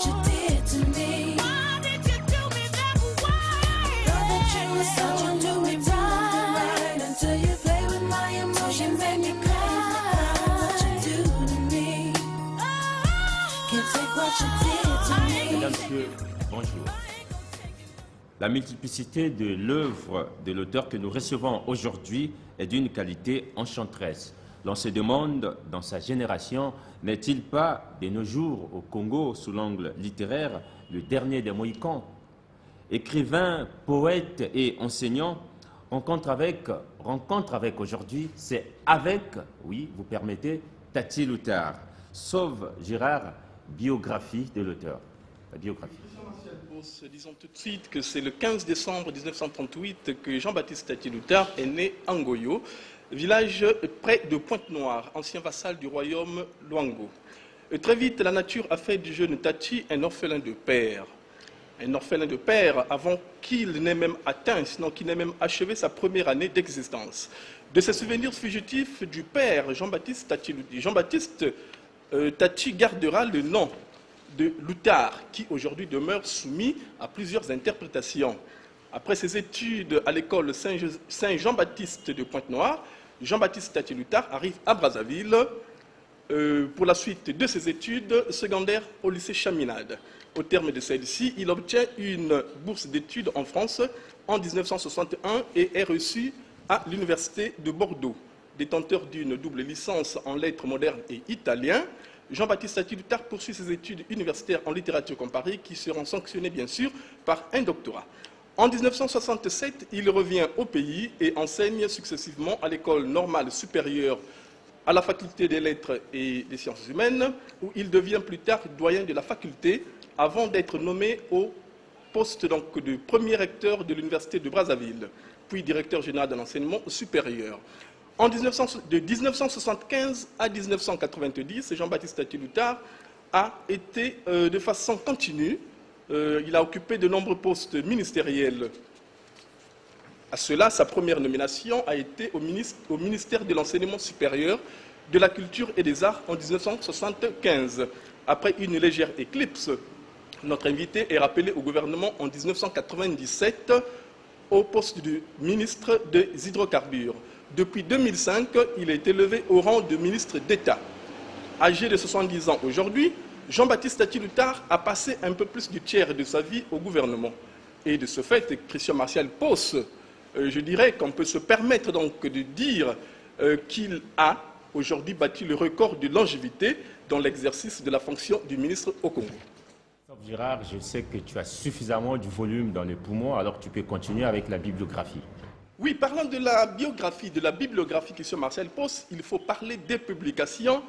what you did to me. Why did you do me that way? Thought that you were someone to me right until you play with my emotions and you cry. What you do to me. Can't take what you did to me. Mesdames, Messieurs, bonjour. La multiplicité de l'œuvre de l'auteur que nous recevons aujourd'hui est d'une qualité enchanteresse. L'on se demande, dans sa génération, n'est-il pas, de nos jours, au Congo, sous l'angle littéraire, le dernier des Mohicans? Écrivain, poète et enseignant, rencontre avec aujourd'hui, c'est avec, oui, vous permettez, Tati Loutard. Sauve Girard, biographie de l'auteur. La biographie. Disons tout de suite que c'est le 15 décembre 1938 que Jean-Baptiste Tati Loutard est né à Ngoyo, village près de Pointe-Noire, ancien vassal du royaume Luango. Très vite, la nature a fait du jeune Tati un orphelin de père. Un orphelin de père avant qu'il n'ait même atteint, sinon qu'il n'ait même achevé sa première année d'existence. De ses souvenirs fugitifs du père Jean-Baptiste Tati Loutard, Jean-Baptiste Tati gardera le nom de Loutard, qui aujourd'hui demeure soumis à plusieurs interprétations. Après ses études à l'école Saint-Jean-Baptiste de Pointe-Noire, Jean-Baptiste Tati Loutard arrive à Brazzaville pour la suite de ses études secondaires au lycée Chaminade. Au terme de celle-ci, il obtient une bourse d'études en France en 1961 et est reçu à l'université de Bordeaux. Détenteur d'une double licence en lettres modernes et italien, Jean-Baptiste Tati Loutard poursuit ses études universitaires en littérature comparée qui seront sanctionnées bien sûr par un doctorat. En 1967, il revient au pays et enseigne successivement à l'école normale supérieure, à la faculté des lettres et des sciences humaines, où il devient plus tard doyen de la faculté avant d'être nommé au poste donc, de premier recteur de l'université de Brazzaville, puis directeur général de l'enseignement supérieur. De 1975 à 1990, Jean-Baptiste Tati Loutard a été de façon continue, il a occupé de nombreux postes ministériels. À cela, sa première nomination a été au ministère de l'Enseignement supérieur, de la Culture et des Arts en 1975. Après une légère éclipse, notre invité est rappelé au gouvernement en 1997 au poste de ministre des Hydrocarbures. Depuis 2005, il a été élevé au rang de ministre d'État. Âgé de 70 ans aujourd'hui, Jean-Baptiste Tati Loutard a passé un peu plus du tiers de sa vie au gouvernement. Et de ce fait, Christian Martial Pos, je dirais qu'on peut se permettre donc de dire qu'il a aujourd'hui battu le record de longévité dans l'exercice de la fonction du ministre au Congo. Girard, je sais que tu as suffisamment du volume dans les poumons, alors tu peux continuer avec la bibliographie. Oui, parlant de la biographie, de la bibliographie Christian Martial Pos, il faut parler des publications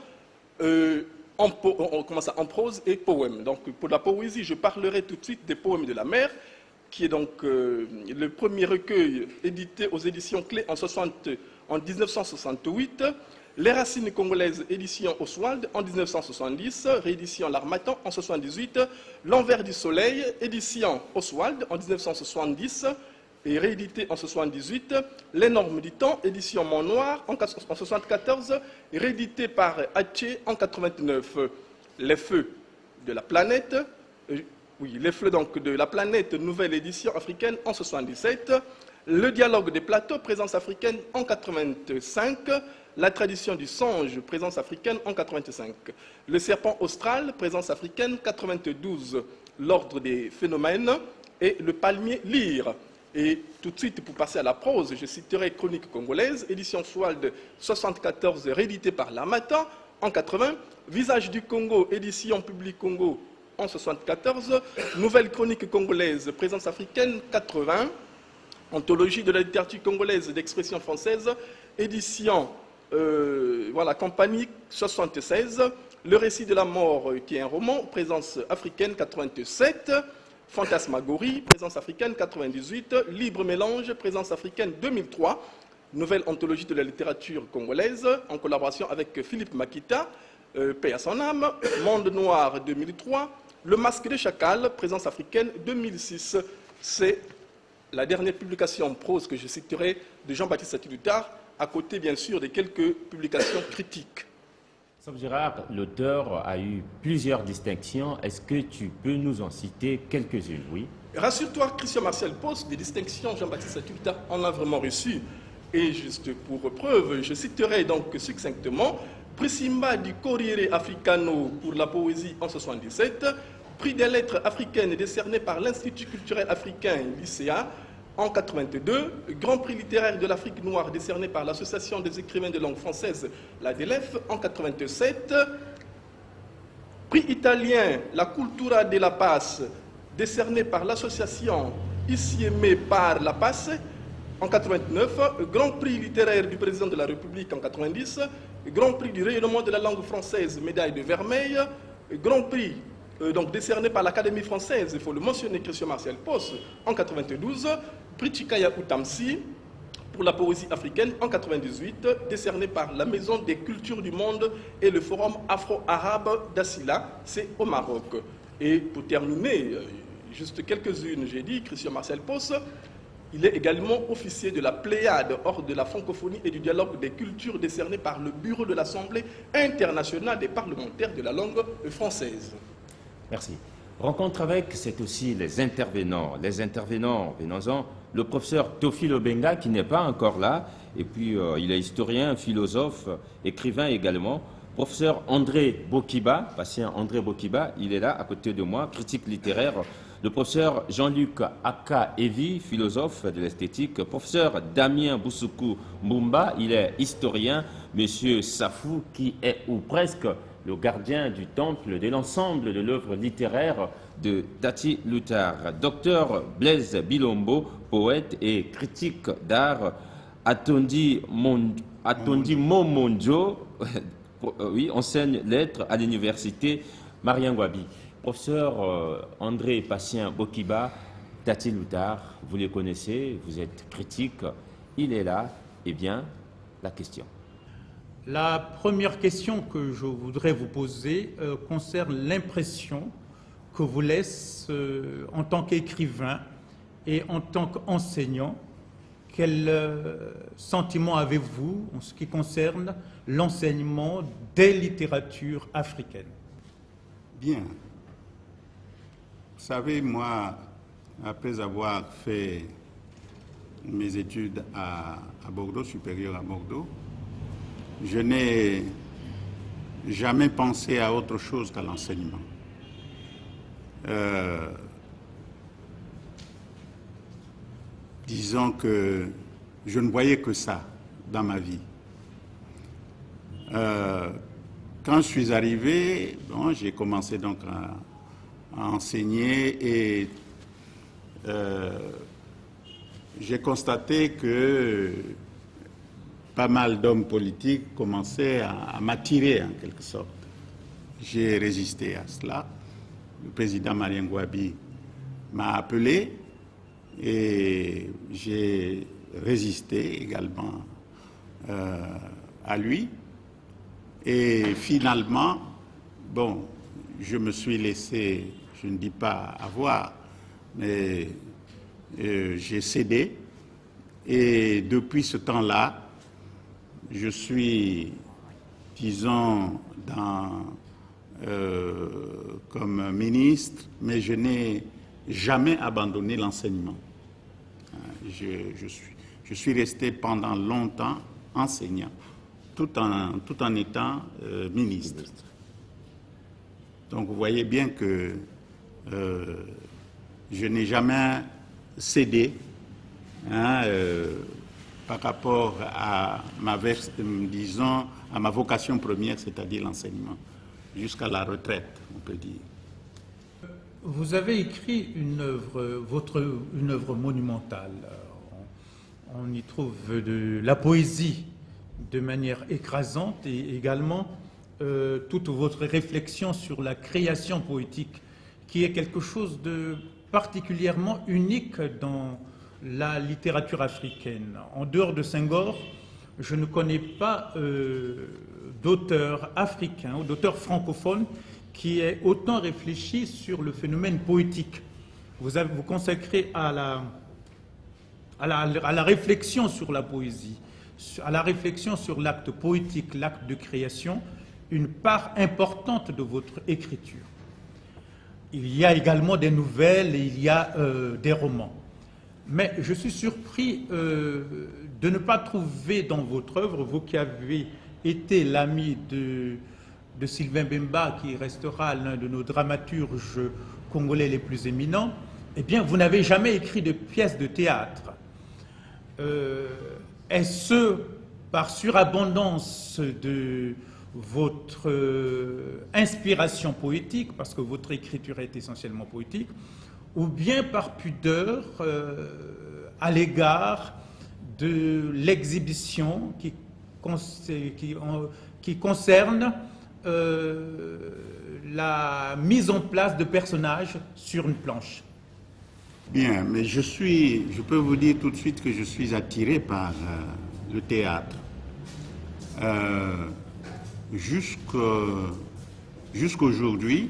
en prose et poème. Donc, pour la poésie, je parlerai tout de suite des poèmes de la mer, qui est donc le premier recueil édité aux éditions Clés en 1968, Les Racines congolaises, édition Oswald en 1970, réédition L'Harmattan en 1978, L'Envers du Soleil, édition Oswald en 1970, et réédité en 1978, Les Normes du Temps, édition Mont Noir en 1974, réédité par Hatché en 1989, Les Feux de la planète, Les Feux donc de la planète, nouvelle édition africaine en 1977, Le Dialogue des plateaux, présence africaine en 1985, La tradition du songe, présence africaine en 1985, Le Serpent austral, présence africaine 1992, L'Ordre des phénomènes et Le Palmier lyre. Et tout de suite, pour passer à la prose, je citerai Chronique congolaise, édition Swald 74, réédité par l'Harmattan en 80, Visage du Congo, édition Public Congo en 74, Nouvelle Chronique congolaise, présence africaine 80, Anthologie de la littérature congolaise d'expression française, édition Compagnie 76, Le Récit de la mort, qui est un roman, présence africaine 87, Fantasmagorie, présence africaine 98, Libre Mélange, présence africaine 2003, Nouvelle Anthologie de la littérature congolaise, en collaboration avec Philippe Makita, paix à son âme, Monde Noir 2003, Le Masque des Chacals, présence africaine 2006. C'est la dernière publication en prose que je citerai de Jean-Baptiste Tati Loutard, à côté bien sûr de quelques publications critiques. Sauf Gérard, l'auteur a eu plusieurs distinctions. Est-ce que tu peux nous en citer quelques-unes? Oui. Rassure-toi, Christian Marcel Post, des distinctions, Jean-Baptiste Atulta en a vraiment reçu. Et juste pour preuve, je citerai donc succinctement Prisima du Corriere Africano pour la poésie en 1977, prix des lettres africaines décerné par l'Institut culturel africain l'ICA en 82, Grand prix littéraire de l'Afrique noire décerné par l'Association des écrivains de langue française, la DELEF, en 87, prix italien La Cultura de la Paz décerné par l'association Issieme par la Paz en 89, Grand prix littéraire du président de la République en 90, Grand prix du rayonnement de la langue française, médaille de vermeil, Grand prix donc décerné par l'Académie française, il faut le mentionner, Christian Marcel Post en 92, prix Chikaya Outamsi pour la poésie africaine en 98, décerné par la Maison des cultures du monde et le Forum afro-arabe d'Assila, c'est au Maroc. Et pour terminer, juste quelques-unes, j'ai dit, Christian Marcel Post, il est également officier de la Pléiade, ordre de la francophonie et du dialogue des cultures décerné par le Bureau de l'Assemblée internationale des parlementaires de la langue française. Merci. Rencontre avec, c'est aussi les intervenants. Les intervenants, venons-en, le professeur Théophile Obenga, qui n'est pas encore là, et puis il est historien, philosophe, écrivain également. Professeur André Bokiba, patient André Bokiba, il est là, à côté de moi, critique littéraire. Le professeur Jean-Luc Aka-Evi, philosophe de l'esthétique. Professeur Damien Boussoukou Mumba, il est historien. Monsieur Safou, qui est, ou presque, le gardien du temple de l'ensemble de l'œuvre littéraire de Tati Lutard. Docteur Blaise Bilombo, poète et critique d'art. Atondi Momonjo, oui, enseigne lettres à l'université Mariangwabi. Professeur André Patient Bokiba, Tati Lutard, vous les connaissez, vous êtes critique, il est là. Eh bien, la question. La première question que je voudrais vous poser concerne l'impression que vous laisse en tant qu'écrivain et en tant qu'enseignant. Quel sentiment avez-vous en ce qui concerne l'enseignement des littératures africaines? Bien. Vous savez, moi, après avoir fait mes études à Bordeaux, supérieures à Bordeaux, je n'ai jamais pensé à autre chose qu'à l'enseignement. Disons que je ne voyais que ça dans ma vie. Quand je suis arrivé, bon, j'ai commencé donc à enseigner et j'ai constaté que pas mal d'hommes politiques commençaient à m'attirer en quelque sorte. J'ai résisté à cela. Le président Mariangwabi m'a appelé et j'ai résisté également à lui. Et finalement, bon, je me suis laissé, je ne dis pas avoir, mais j'ai cédé. Et depuis ce temps-là, je suis, disons, comme ministre, mais je n'ai jamais abandonné l'enseignement. Je suis resté pendant longtemps enseignant, tout en étant ministre. Donc vous voyez bien que je n'ai jamais cédé par rapport à disons, à ma vocation première, c'est-à-dire l'enseignement, jusqu'à la retraite, on peut dire. Vous avez écrit une œuvre monumentale. On y trouve de la poésie de manière écrasante et également toute votre réflexion sur la création poétique, qui est quelque chose de particulièrement unique dans la littérature africaine. En dehors de Senghor, je ne connais pas d'auteur africain ou d'auteur francophone qui ait autant réfléchi sur le phénomène poétique. Vous consacrez à la réflexion sur la poésie, à la réflexion sur l'acte poétique, l'acte de création, une part importante de votre écriture. Il y a également des nouvelles et il y a des romans. Mais je suis surpris de ne pas trouver dans votre œuvre, vous qui avez été l'ami de Sylvain Bemba, qui restera l'un de nos dramaturges congolais les plus éminents, eh bien, vous n'avez jamais écrit de pièces de théâtre. Est-ce par surabondance de votre inspiration poétique, parce que votre écriture est essentiellement poétique, ou bien par pudeur à l'égard de l'exhibition qui concerne la mise en place de personnages sur une planche? Bien, mais je peux vous dire tout de suite que je suis attiré par le théâtre. Jusqu'aujourd'hui,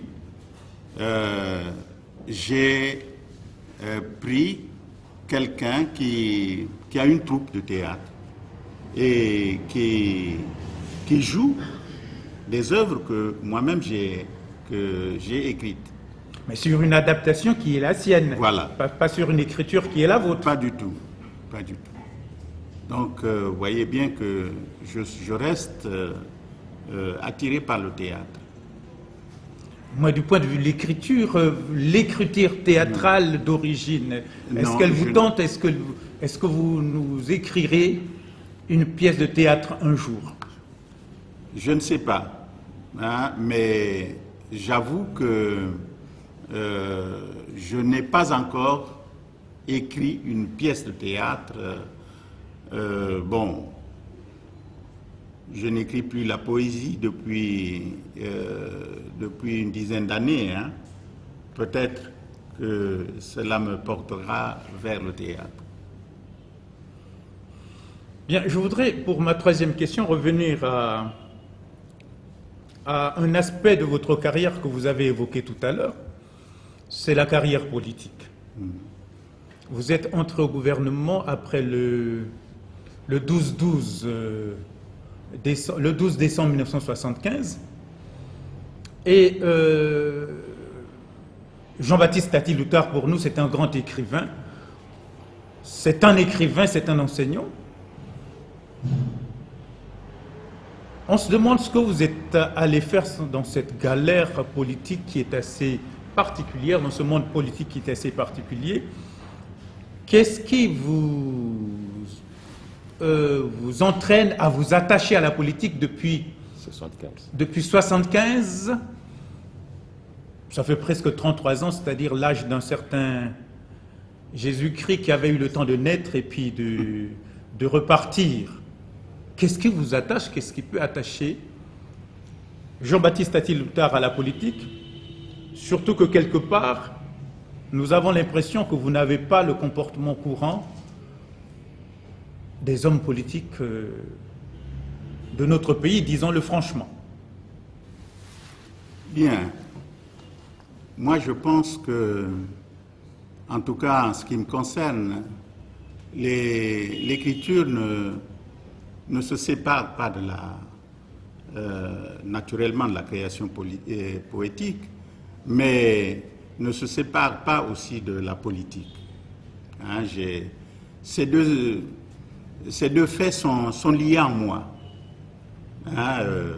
j'ai pris quelqu'un qui a une troupe de théâtre et qui joue des œuvres que moi-même j'ai écrites. Mais sur une adaptation qui est la sienne, voilà. Pas sur une écriture qui est la vôtre. Pas du tout, pas du tout. Donc, vous voyez bien que je reste attiré par le théâtre. Moi, du point de vue de l'écriture théâtrale d'origine, est-ce qu'elle vous tente? Est-ce que vous nous écrirez une pièce de théâtre un jour? Je ne sais pas, hein, mais j'avoue que je n'ai pas encore écrit une pièce de théâtre. Bon, je n'écris plus la poésie depuis une dizaine d'années. Hein. Peut-être que cela me portera vers le théâtre. Bien, je voudrais, pour ma troisième question, revenir à un aspect de votre carrière que vous avez évoqué tout à l'heure, c'est la carrière politique. Vous êtes entré au gouvernement après le 12 décembre 1975 et Jean-Baptiste Tati Loutard, pour nous, c'est un grand écrivain. C'est un écrivain, c'est un enseignant. On se demande ce que vous êtes allé faire dans cette galère politique qui est assez particulière, dans ce monde politique qui est assez particulier. Qu'est-ce qui vous entraîne à vous attacher à la politique depuis 75? Ça fait presque 33 ans, c'est-à-dire l'âge d'un certain Jésus-Christ qui avait eu le temps de naître et puis de repartir. Qu'est-ce qui vous attache? Qu'est-ce qui peut attacher Jean-Baptiste Tati Loutard à la politique? Surtout que quelque part, nous avons l'impression que vous n'avez pas le comportement courant des hommes politiques de notre pays, disons-le franchement. Bien. Moi, je pense que, en tout cas, en ce qui me concerne, l'écriture ne se sépare pas naturellement de la création poétique, mais ne se sépare pas aussi de la politique. Hein, ces deux faits sont liés en moi. Hein,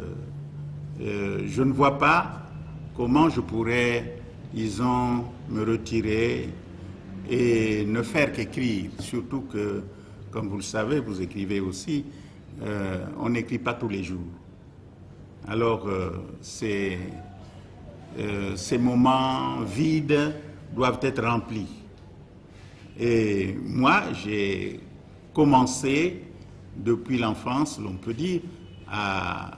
je ne vois pas comment je pourrais, disons, me retirer et ne faire qu'écrire. Surtout que, comme vous le savez, vous écrivez aussi, on n'écrit pas tous les jours. Alors, ces moments vides doivent être remplis. Et moi, j'ai commencé depuis l'enfance, l'on peut dire, à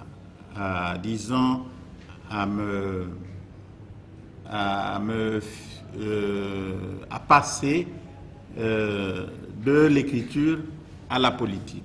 passer de l'écriture à la politique.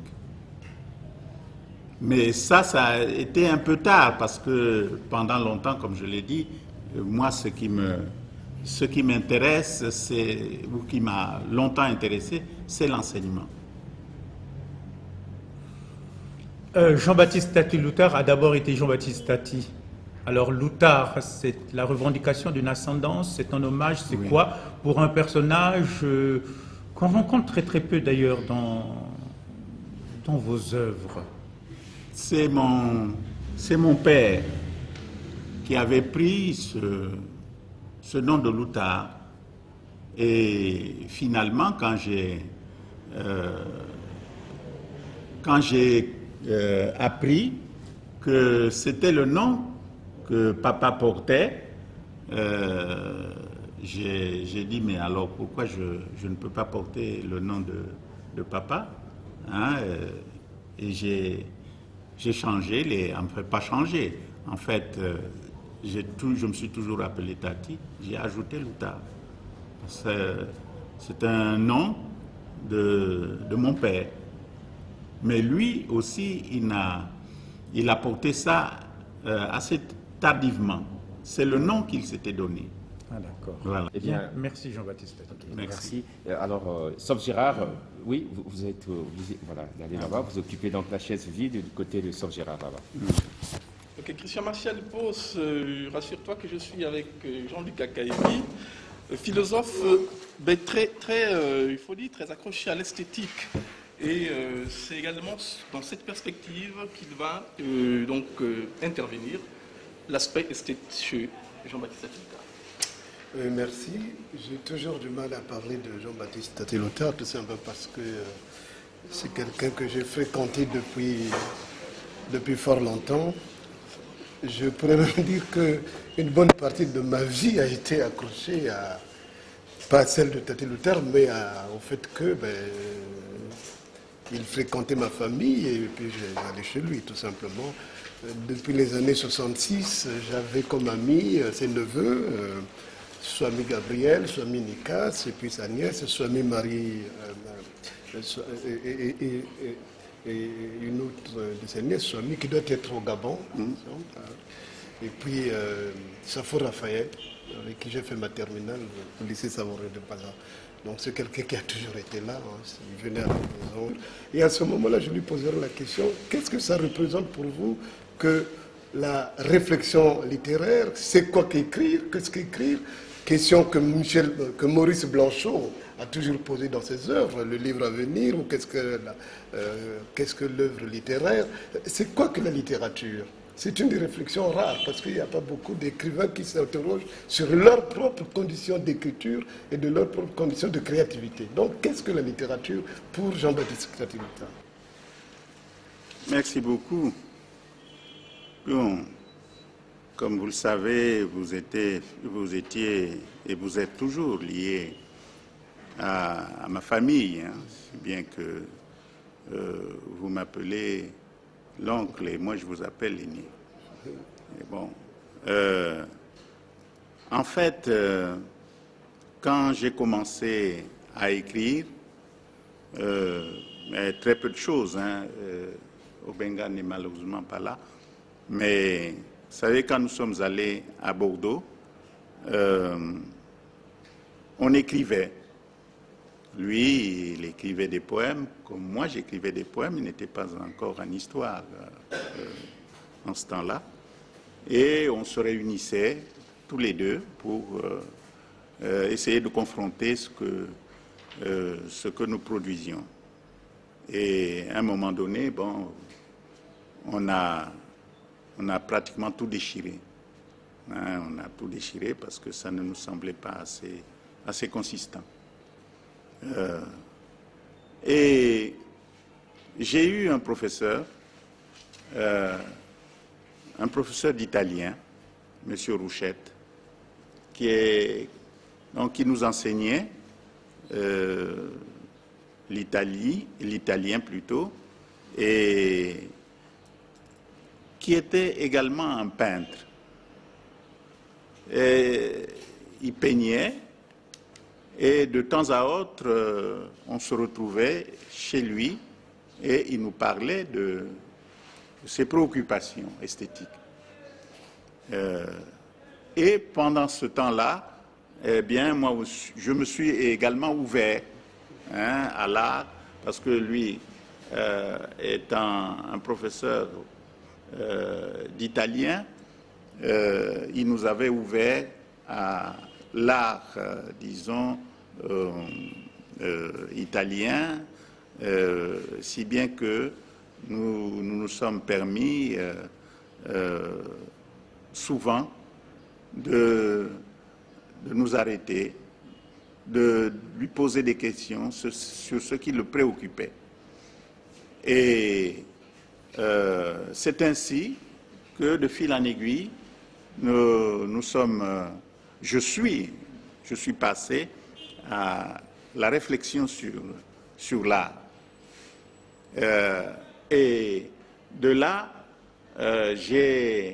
Mais ça a été un peu tard parce que pendant longtemps, comme je l'ai dit, moi, ce qui m'intéresse, ou qui m'a longtemps intéressé, c'est l'enseignement. Jean-Baptiste Tati-Loutard a d'abord été Jean-Baptiste Tati. Alors Loutard, c'est la revendication d'une ascendance, c'est un hommage, c'est Oui. quoi pour un personnage qu'on rencontre très peu d'ailleurs dans vos œuvres. C'est mon père qui avait pris ce nom de Loutard. Et finalement, quand j'ai appris que c'était le nom que papa portait, j'ai dit, mais alors pourquoi je ne peux pas porter le nom de papa, hein, et j'ai changé, enfin pas changé, en fait, je me suis toujours appelé Tati, j'ai ajouté Loutard. C'est un nom de mon père. Mais lui aussi, il a porté ça assez tardivement. C'est le nom qu'il s'était donné. Ah d'accord. Voilà. Eh bien, Merci Jean-Baptiste Tati. merci. Alors, Sauf Gérard, oui, vous êtes obligé d'aller là-bas. Vous occupez donc la chaise vide du côté de Sauf Gérard là-bas. Ok, Christian Martial Pos, rassure-toi que je suis avec Jean-Luc Akaïbi, philosophe il faut dire, très accroché à l'esthétique. Et c'est également dans cette perspective qu'il va intervenir l'aspect esthétique chez Jean-Baptiste Tati-Loutard. Merci. J'ai toujours du mal à parler de Jean-Baptiste Tati-Loutard, tout simplement parce que c'est quelqu'un que j'ai fréquenté depuis fort longtemps. Je pourrais même dire qu'une bonne partie de ma vie a été accrochée pas à celle de Tati-Loutard, mais au fait que il fréquentait ma famille et puis j'allais chez lui, tout simplement. Depuis les années 66, j'avais comme ami ses neveux, Swami Gabriel, Swami Nikas, et puis sa nièce, Swami Marie, et une autre de ses nièces, Swami, qui doit être au Gabon. Et puis Safo Raphaël, avec qui j'ai fait ma terminale au lycée Savoureux de Baza. Donc c'est quelqu'un qui a toujours été là, hein. Il venait à la maison. Et à ce moment-là, je lui posais la question, qu'est-ce que ça représente pour vous que la réflexion littéraire, c'est quoi qu'écrire, qu'est-ce qu'écrire? Question que Maurice Blanchot a toujours posée dans ses œuvres, le livre à venir, ou qu'est-ce que l'œuvre littéraire? C'est quoi que la littérature? C'est une des réflexions rares, parce qu'il n'y a pas beaucoup d'écrivains qui s'interrogent sur leurs propres conditions d'écriture et de leurs propres conditions de créativité. Donc, qu'est-ce que la littérature pour Jean-Baptiste Tati-Loutard? Merci beaucoup. Bon, comme vous le savez, vous étiez et vous êtes toujours lié à ma famille, hein, bien que vous m'appelez l'oncle et moi je vous appelle l'aîné. Bon, en fait, quand j'ai commencé à écrire, très peu de choses, hein, Obenga n'est malheureusement pas là, mais vous savez, quand nous sommes allés à Bordeaux, on écrivait. Lui, il écrivait des poèmes, comme moi j'écrivais des poèmes, il n'était pas encore en histoire en ce temps-là. Et on se réunissait tous les deux pour essayer de confronter ce que nous produisions. Et à un moment donné, bon, on a pratiquement tout déchiré. Hein, on a tout déchiré parce que ça ne nous semblait pas assez consistant. Et j'ai eu un professeur d'italien, M. Rouchette, qui nous enseignait l'italien plutôt, et qui était également un peintre. Et il peignait. Et de temps à autre, on se retrouvait chez lui et il nous parlait de ses préoccupations esthétiques. Et pendant ce temps-là, eh bien, moi, je me suis également ouvert, hein, à l'art, parce que lui, étant un professeur d'italien, il nous avait ouvert à l'art, disons, italien, si bien que nous sommes permis souvent de nous arrêter, de lui poser des questions sur ce qui le préoccupait. Et c'est ainsi que, de fil en aiguille, je suis passé à la réflexion sur l'art. Et de là, j'ai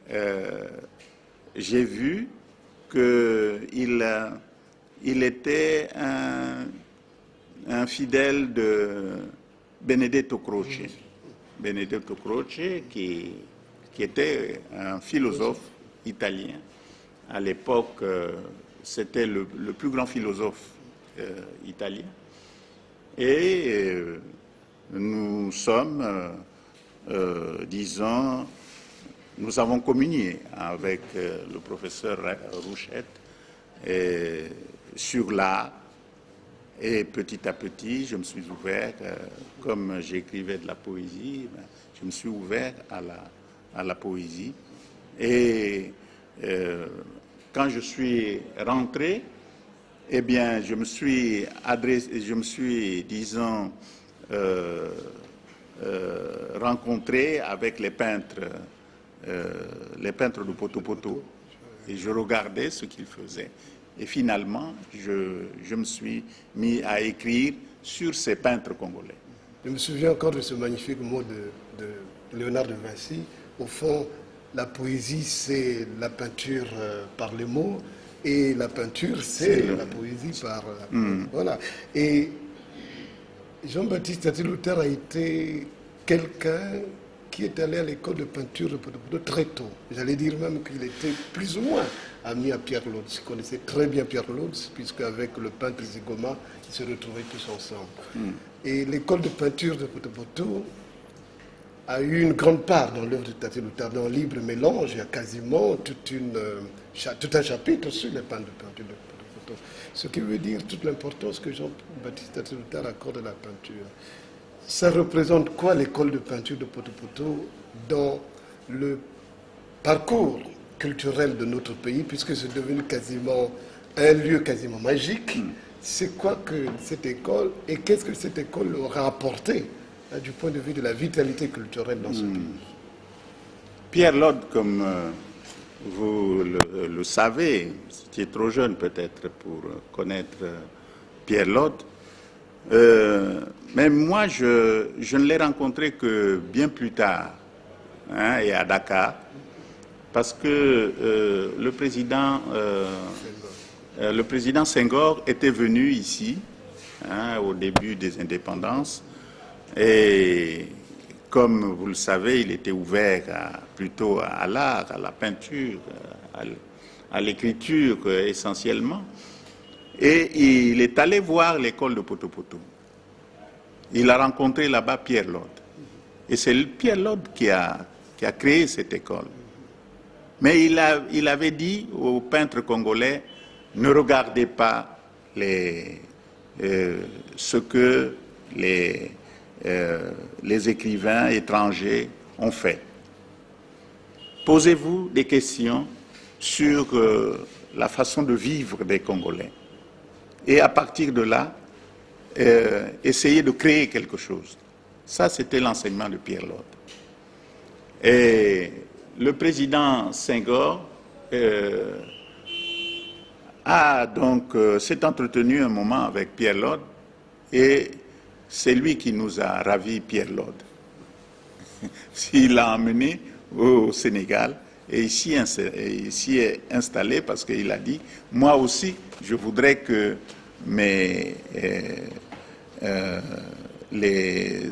vu qu'il était un fidèle de Benedetto Croce. Benedetto Croce, qui était un philosophe italien. À l'époque, c'était le plus grand philosophe italien. Et nous sommes, disons, nous avons communié avec le professeur Rouchette sur l'art. Et petit à petit, je me suis ouvert, comme j'écrivais de la poésie, je me suis ouvert à la poésie. Et quand je suis rentré, eh bien, je me suis, disons, rencontré avec les peintres de Poto-Poto. Et je regardais ce qu'ils faisaient. Et finalement, je me suis mis à écrire sur ces peintres congolais. Je me souviens encore de ce magnifique mot de Léonard de Vinci. Au fond, la poésie, c'est la peinture par les mots, et la peinture, c'est la poésie par... Voilà. Et Jean-Baptiste Tati-Luther a été quelqu'un qui est allé à l'école de peinture de très tôt. J'allais dire même qu'il était plus ou moins ami à Pierre Lotz. Il connaissait très bien Pierre Lotz, puisque avec le peintre Zigoma, ils se retrouvaient tous ensemble. Et l'école de peinture de Poto-Poto a eu une grande part dans l'œuvre de Tati-Luther. Dans Libre Mélange, il y a quasiment tout un chapitre sur les peintres de peinture de Poto-Poto. Ce qui veut dire toute l'importance que Jean-Baptiste Tati-Luther accorde à la peinture. Ça représente quoi l'école de peinture de Poto-Poto dans le parcours culturel de notre pays, puisque c'est devenu quasiment un lieu quasiment magique? C'est quoi que cette école, et qu'est-ce que cette école aura apporté du point de vue de la vitalité culturelle dans ce pays? Pierre Lode, comme vous le savez, qui est trop jeune peut-être pour connaître Pierre Lode, mais moi, je ne l'ai rencontré que bien plus tard, et à Dakar, parce que le président Senghor était venu ici, au début des indépendances, et comme vous le savez, il était ouvert plutôt à l'art, à la peinture, à l'écriture essentiellement. Et il est allé voir l'école de Poto-Poto. Il a rencontré là-bas Pierre Lode. Et c'est Pierre Lode qui a créé cette école. Mais il avait dit aux peintres congolais, ne regardez pas ce que les écrivains étrangers ont fait. Posez-vous des questions sur la façon de vivre des Congolais. Et à partir de là, essayer de créer quelque chose. Ça, c'était l'enseignement de Pierre Lode. Et le président Senghor s'est entretenu un moment avec Pierre Lode, et c'est lui qui nous a ravis Pierre Lode. Il l'a emmené au Sénégal et ici est installé parce qu'il a dit, moi aussi, je voudrais que les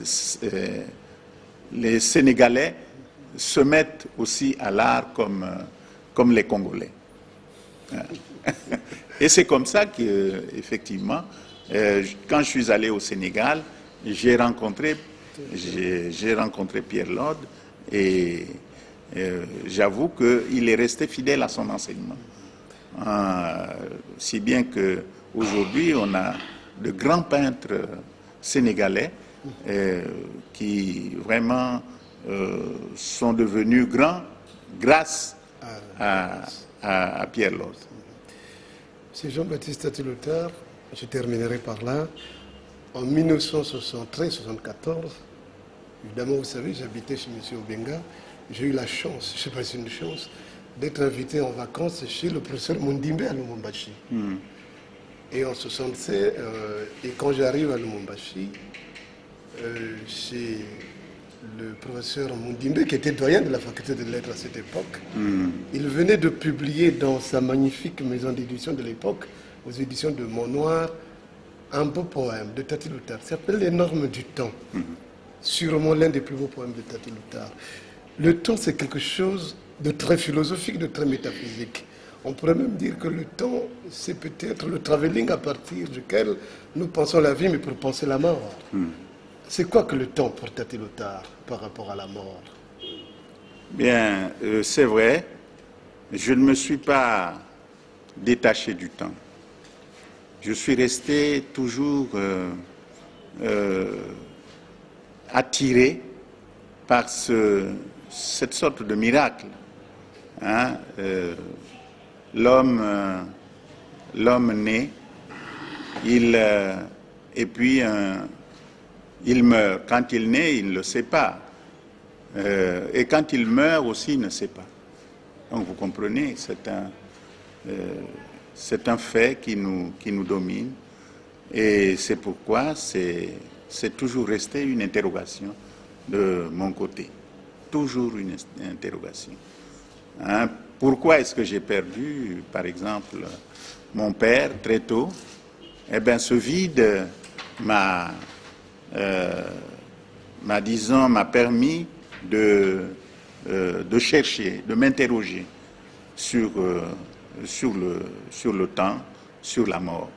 Sénégalais se mettent aussi à l'art comme les Congolais. Et c'est comme ça que, effectivement, quand je suis allé au Sénégal, j'ai rencontré j'ai rencontré Pierre Lod et j'avoue qu'il est resté fidèle à son enseignement. Si bien qu'aujourd'hui, on a de grands peintres sénégalais qui vraiment sont devenus grands grâce à Pierre Lod. C'est Jean-Baptiste Tati-Lutard, je terminerai par là. En 1973-74, évidemment, vous savez, j'habitais chez M. Obenga. J'ai eu la chance, je ne sais pas si c'est une chance, d'être invité en vacances chez le professeur Mundimbe à Lumumbashi. Et en 1976, et quand j'arrive à Lumumbashi, chez le professeur Mundimbe, qui était doyen de la faculté de lettres à cette époque, il venait de publier dans sa magnifique maison d'édition de l'époque, aux éditions de Montnoir, un beau poème de Tati-Lutard, qui s'appelle Les normes du temps. Sûrement l'un des plus beaux poèmes de Tati-Lutard. Le temps, c'est quelque chose de très philosophique, de très métaphysique. On pourrait même dire que le temps, c'est peut-être le travelling à partir duquel nous pensons la vie, mais pour penser la mort. C'est quoi que le temps pour Tati-Lutard par rapport à la mort? Bien, c'est vrai, je ne me suis pas détaché du temps. Je suis resté toujours attiré par cette sorte de miracle. Hein? L'homme naît, et puis il meurt. Quand il naît, il ne le sait pas. Et quand il meurt aussi, il ne sait pas. Donc vous comprenez, c'est un fait qui nous domine. Et c'est pourquoi c'est toujours resté une interrogation de mon côté. Toujours une interrogation. Hein? Pourquoi est-ce que j'ai perdu, par exemple, mon père très tôt? Eh bien, ce vide m'a permis de chercher, de m'interroger sur le temps, sur la mort.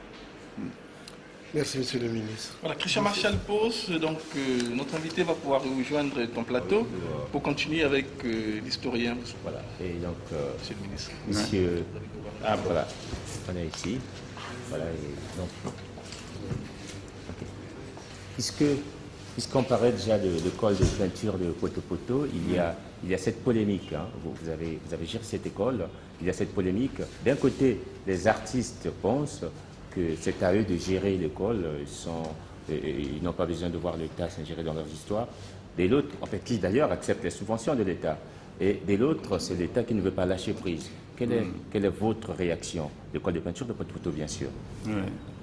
Merci, Monsieur le ministre. Voilà, Christian Marshall pose, donc notre invité va pouvoir rejoindre ton plateau pour continuer avec l'historien. Voilà, et donc, Monsieur le ministre. monsieur... Ah, voilà, on est ici. Voilà, et donc... ok. Puisqu'on parlait déjà de l'école de peinture de Poto-Poto, il y a cette polémique, hein. Vous avez géré cette école, il y a cette polémique. D'un côté, les artistes pensent que c'est à eux de gérer l'école, ils n'ont pas besoin de voir l'État s'ingérer dans leurs histoires. De l'autre, en fait, qui d'ailleurs accepte les subventions de l'État. Et de l'autre, c'est l'État qui ne veut pas lâcher prise. Quelle est votre réaction? L'école de peinture de Poto-Poto, bien sûr. Oui.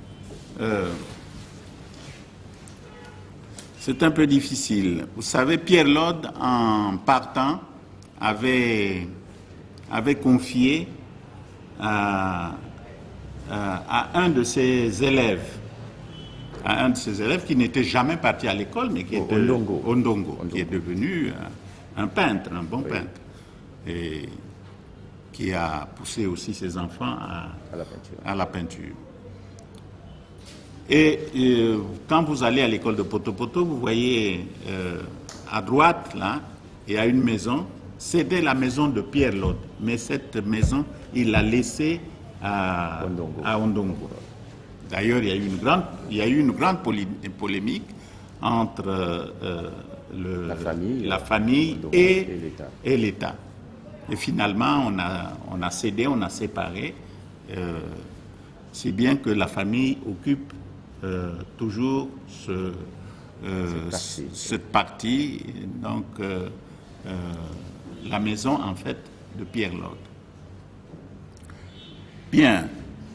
C'est un peu difficile. Vous savez, Pierre Lod, en partant, avait confié à un de ses élèves, qui n'était jamais parti à l'école, mais qui était Ondongo, qui est devenu un peintre, un bon peintre, et qui a poussé aussi ses enfants à la peinture. Et quand vous allez à l'école de Poto-Poto, vous voyez à droite, là, il y a une maison. C'était la maison de Pierre Lod. Mais cette maison, il l'a laissée à Ondongo. D'ailleurs, il y a eu une grande polémique entre la famille et l'État. Et finalement, on a cédé, on a séparé. C'est bien que la famille occupe toujours cette partie, donc la maison en fait de Pierre Lod. Bien,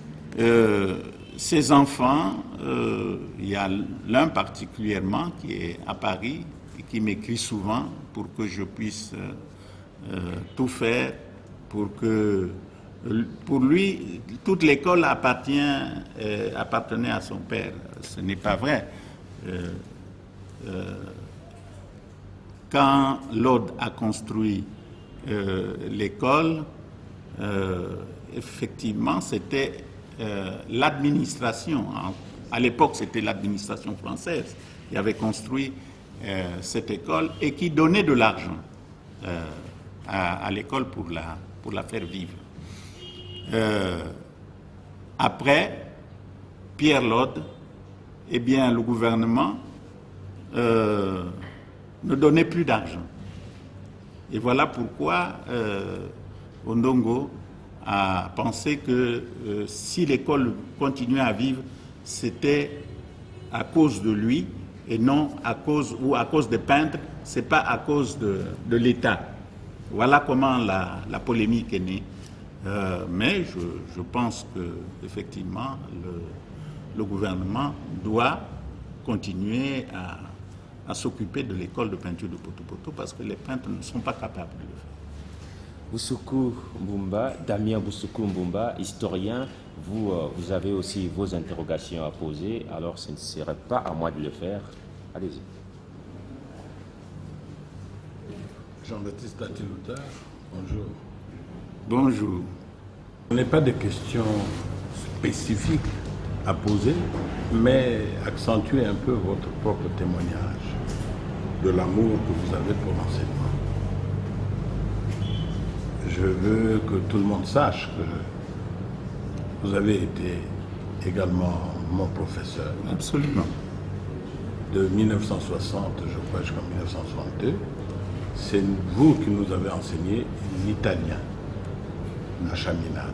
ces enfants, il y a l'un particulièrement qui est à Paris et qui m'écrit souvent pour que je puisse tout faire pour que... Pour lui, toute l'école appartenait à son père. Ce n'est pas vrai. Quand Lod a construit l'école, effectivement, c'était l'administration. À l'époque, c'était l'administration française qui avait construit cette école et qui donnait de l'argent à l'école pour la faire vivre. Après Pierre Lode, eh bien, le gouvernement ne donnait plus d'argent. Et voilà pourquoi Ondongo a pensé que si l'école continuait à vivre, c'était à cause de lui et non à cause des peintres, c'est pas à cause de l'État. Voilà comment la polémique est née. Mais je pense que effectivement le gouvernement doit continuer à s'occuper de l'école de peinture de Poto-Poto parce que les peintres ne sont pas capables de le faire. Boussoukou Mbumba, Damien Boussoukou Mbumba, historien, vous avez aussi vos interrogations à poser, alors ce ne serait pas à moi de le faire. Allez-y. Jean-Baptiste Tati-Loutard, bonjour. Bonjour. Ce n'est pas des questions spécifiques à poser, mais accentuer un peu votre propre témoignage de l'amour que vous avez pour l'enseignement. Je veux que tout le monde sache que vous avez été également mon professeur. Absolument. De 1960, je crois, jusqu'en 1962. C'est vous qui nous avez enseigné l'italien à Chaminade.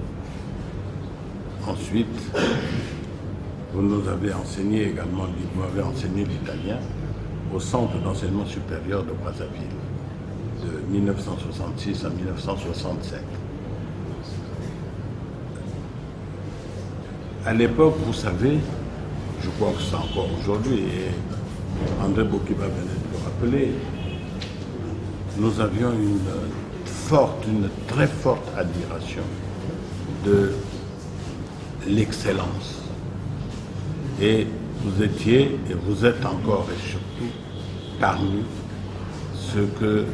Ensuite, vous nous avez enseigné également, vous m'avez enseigné l'italien au Centre d'enseignement supérieur de Brazzaville, de 1966 à 1967. À l'époque, vous savez, je crois que c'est encore aujourd'hui, et André Bokiba venait de le rappeler, nous avions une très forte admiration de l'excellence. Et vous étiez, et vous êtes encore et surtout, parmi ceux que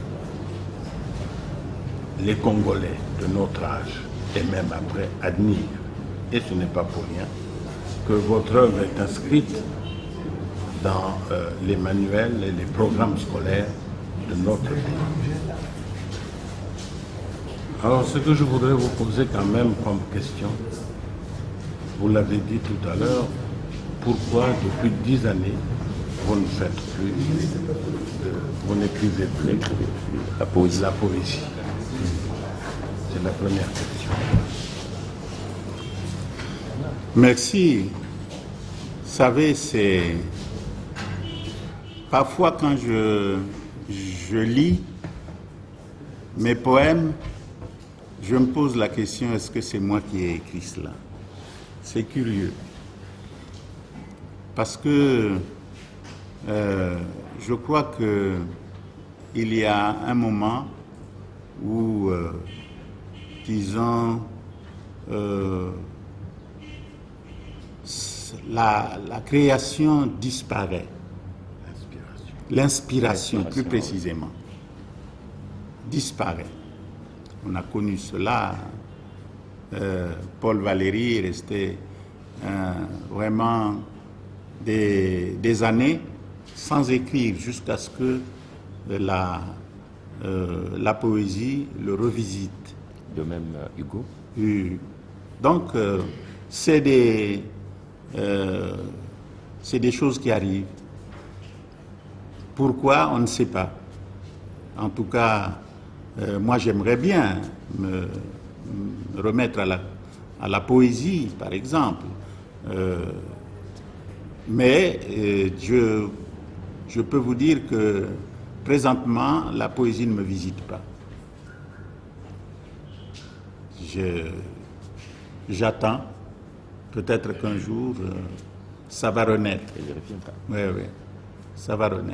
les Congolais de notre âge, et même après, admirent. Et ce n'est pas pour rien que votre œuvre est inscrite dans les manuels et les programmes scolaires de notre pays. Alors, ce que je voudrais vous poser quand même comme question, vous l'avez dit tout à l'heure, pourquoi depuis 10 années, vous ne faites plus, vous n'écrivez plus la poésie? C'est la première question. Merci. Vous savez, c'est... Parfois, quand je lis mes poèmes, je me pose la question, est-ce que c'est moi qui ai écrit cela? C'est curieux. Parce que je crois qu'il y a un moment où, disons, la création disparaît. L'inspiration, plus précisément, disparaît. On a connu cela. Paul Valéry est resté vraiment des années sans écrire jusqu'à ce que la poésie le revisite. De même Hugo. Donc, c'est des choses qui arrivent. Pourquoi? On ne sait pas. En tout cas, moi j'aimerais bien me remettre à la poésie, par exemple. Mais je peux vous dire que présentement, la poésie ne me visite pas. J'attends. Peut-être qu'un jour, ça va renaître. Oui, oui, ça va renaître.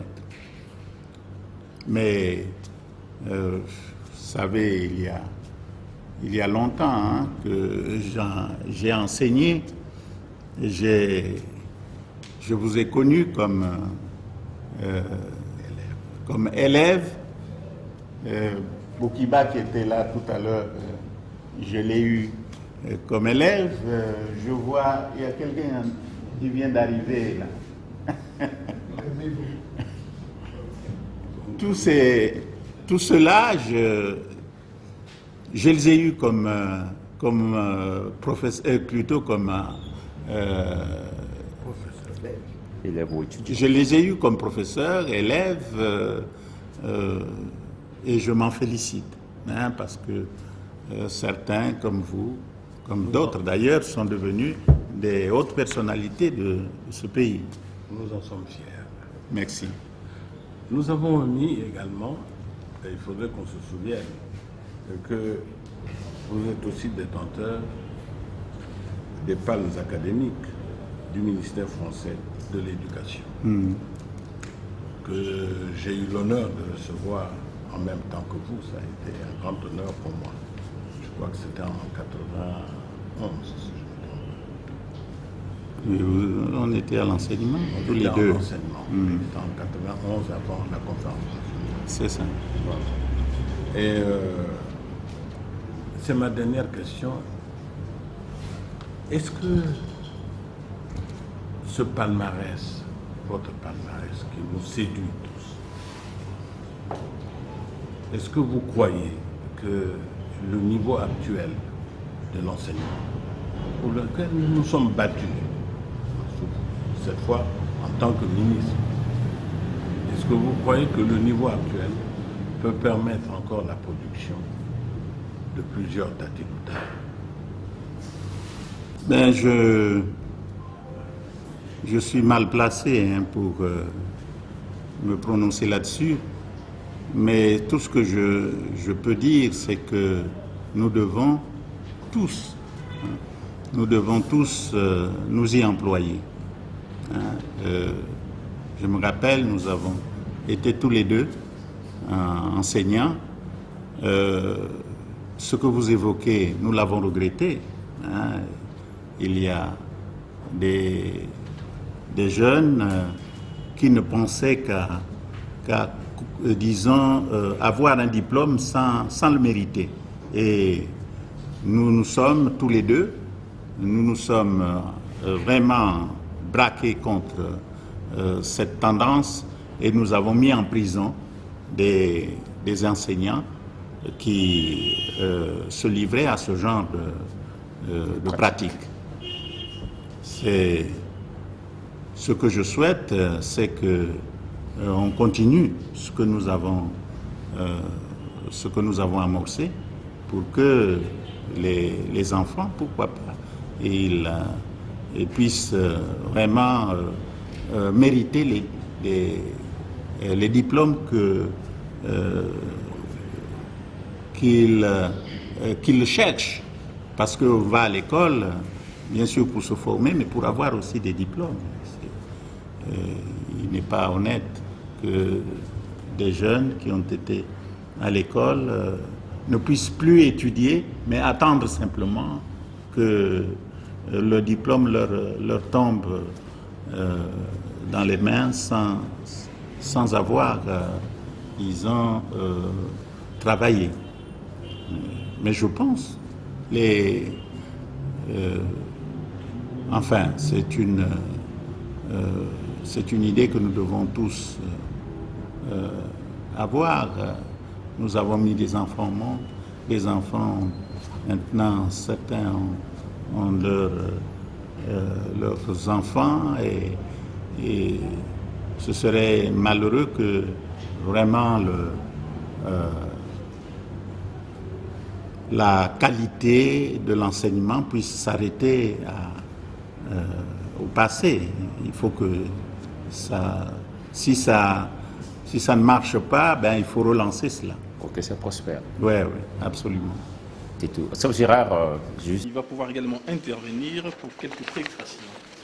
Mais, vous savez, il y a longtemps hein, que j'ai enseigné. Je vous ai connu comme élève. Bokiba qui était là tout à l'heure, je l'ai eu comme élève. Je vois, il y a quelqu'un qui vient d'arriver là. tout cela, je les ai eus comme professeur, plutôt comme Élève ou étudiant. je les ai eus comme professeurs, élèves, et je m'en félicite, hein, parce que certains, comme vous, comme d'autres d'ailleurs, sont devenus des hautes personnalités de ce pays. Nous en sommes fiers. Merci. Nous avons mis également, et il faudrait qu'on se souvienne, que vous êtes aussi détenteur des palmes académiques du ministère français de l'Éducation, que j'ai eu l'honneur de recevoir en même temps que vous. Ça a été un grand honneur pour moi. Je crois que c'était en 91, si je me trompe. On était à l'enseignement, tous les On était deux. en enseignement. On était en 91 avant la conférence. C'est ça. Voilà. Et c'est ma dernière question. Est-ce que ce palmarès, votre palmarès qui nous séduit tous, est-ce que vous croyez que le niveau actuel de l'enseignement, pour lequel nous nous sommes battus, cette fois en tant que ministre, est-ce que vous croyez que le niveau actuel peut permettre encore la production de plusieurs Tati-Louta? Ben, je suis mal placé, hein, pour me prononcer là-dessus, mais tout ce que je peux dire, c'est que nous devons tous nous y employer. Hein. Je me rappelle, nous avons été tous les deux enseignants. Ce que vous évoquez, nous l'avons regretté. Hein. Il y a des jeunes qui ne pensaient qu'à disons, avoir un diplôme sans le mériter. Et nous sommes tous les deux, nous sommes vraiment braqués contre cette tendance, et nous avons mis en prison des enseignants qui se livraient à ce genre de pratique. C'est ce que je souhaite, c'est que on continue ce que nous avons amorcé, pour que les enfants, pourquoi pas, ils puissent vraiment mériter les diplômes qu'ils cherchent, parce qu'on va à l'école, bien sûr, pour se former, mais pour avoir aussi des diplômes. Il n'est pas honnête que des jeunes qui ont été à l'école ne puissent plus étudier, mais attendre simplement que le diplôme leur tombe dans les mains sans avoir, disons, travaillé. Mais je pense, enfin, c'est une idée que nous devons tous avoir. Nous avons mis des enfants au monde. Les enfants, maintenant, certains ont leurs enfants, et ce serait malheureux que vraiment la qualité de l'enseignement puisse s'arrêter au passé. Il faut que si ça ne marche pas, ben, il faut relancer cela. Pour que ça prospère. Oui, absolument. C'est tout. Sauf Gérard, juste. Il va pouvoir également intervenir pour quelques précisions.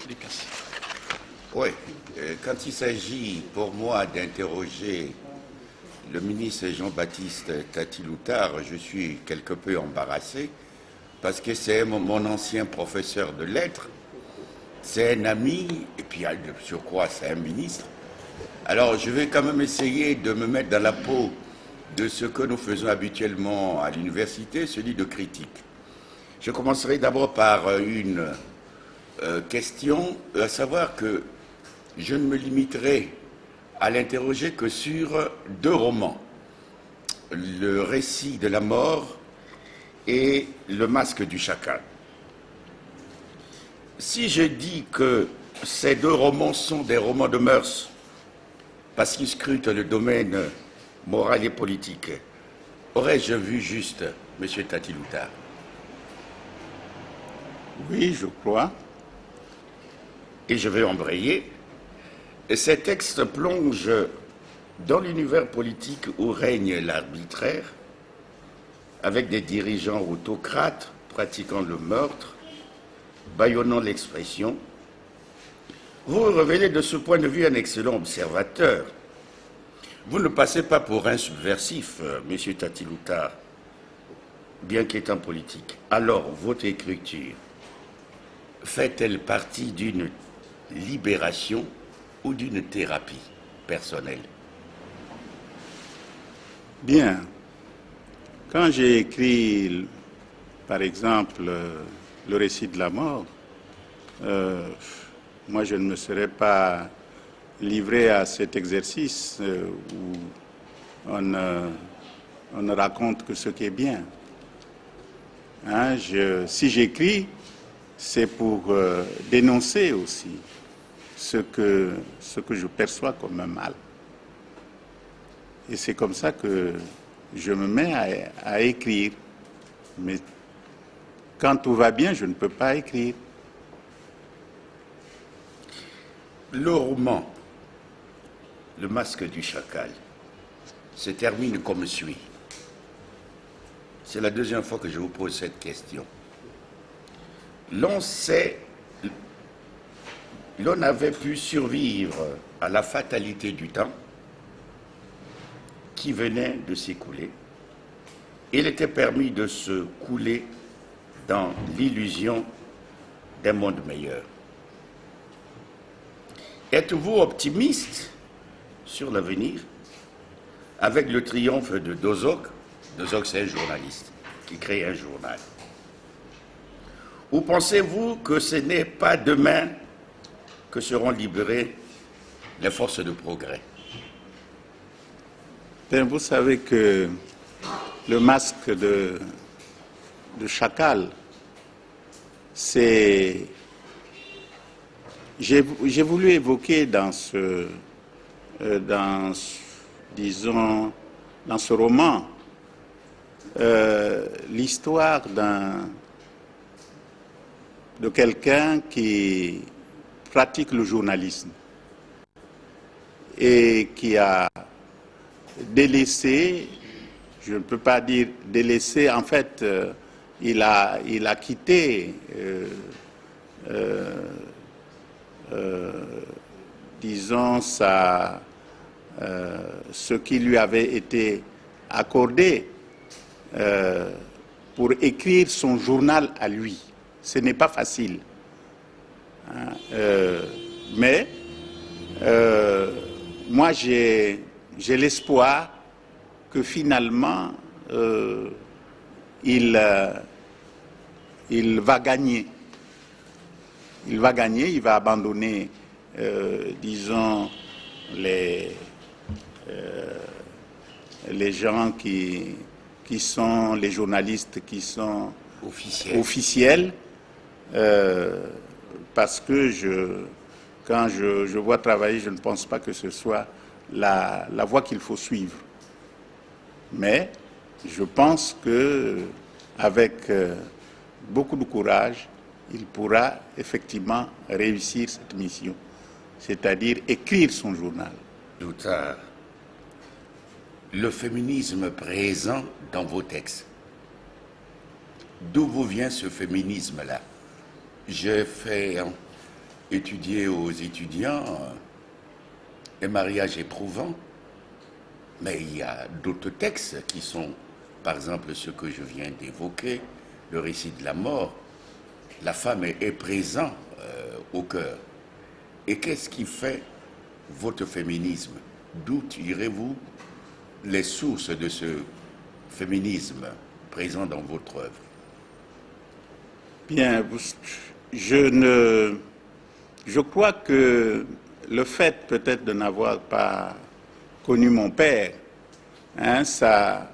Oui, quand il s'agit pour moi d'interroger le ministre Jean-Baptiste Tati-Louta, je suis quelque peu embarrassé, parce que c'est mon ancien professeur de lettres, c'est un ami, et puis de surcroît c'est un ministre. Alors je vais quand même essayer de me mettre dans la peau de ce que nous faisons habituellement à l'université, celui de critique. Je commencerai d'abord par une question, à savoir que je ne me limiterai à l'interroger que sur 2 romans, Le récit de la mort et Le masque du chacal. Si je dis que ces 2 romans sont des romans de mœurs, parce qu'ils scrutent le domaine moral et politique, aurais-je vu juste, M. Tati-Loutard? Oui, je crois. Et je vais embrayer. Et ces textes plongent dans l'univers politique où règne l'arbitraire, avec des dirigeants autocrates pratiquant le meurtre, bâillonnant l'expression. Vous révélez de ce point de vue un excellent observateur. Vous ne passez pas pour un subversif, M. Tati-Loutard, bien qu'étant politique. Alors, votre écriture fait-elle partie d'une libération ou d'une thérapie personnelle? Bien. Quand j'ai écrit, par exemple, le récit de la mort, moi je ne me serais pas livré à cet exercice où on ne raconte que ce qui est bien. Hein, si j'écris, c'est pour dénoncer aussi ce que je perçois comme un mal. Et c'est comme ça que je me mets à écrire. Mais quand tout va bien, je ne peux pas écrire. Le roman, Le masque du chacal, se termine comme suit. C'est la 2e fois que je vous pose cette question. L'on avait pu survivre à la fatalité du temps qui venait de s'écouler. Il était permis de se couler dans l'illusion d'un monde meilleur. Êtes-vous optimiste sur l'avenir avec le triomphe de Dozok? Dozok, c'est un journaliste qui crée un journal. Ou pensez-vous que ce n'est pas demain que seront libérées les forces de progrès? Bien, vous savez que le masque de chacal, c'est... J'ai voulu évoquer dans ce roman l'histoire de quelqu'un qui pratique le journalisme et qui a délaissé, je ne peux pas dire délaissé, en fait, il a quitté disons, ce qui lui avait été accordé pour écrire son journal à lui. Ce n'est pas facile. Hein, mais moi, j'ai l'espoir que finalement, il va gagner. Il va gagner, il va abandonner, disons, les gens qui sont les journalistes qui sont officiels, parce que quand je vois travailler, je ne pense pas que ce soit la voie qu'il faut suivre. Mais je pense qu'avec beaucoup de courage, il pourra effectivement réussir cette mission, c'est-à-dire écrire son journal. Loutard, le féminisme présent dans vos textes, d'où vous vient ce féminisme-là? J'ai fait étudier aux étudiants un mariage éprouvant, mais il y a d'autres textes qui sont, par exemple, ce que je viens d'évoquer, le récit de la mort. La femme est présente au cœur. Et qu'est-ce qui fait votre féminisme? D'où tirez-vous les sources de ce féminisme présent dans votre œuvre? Bien, je crois que le fait peut-être de n'avoir pas connu mon père, hein, ça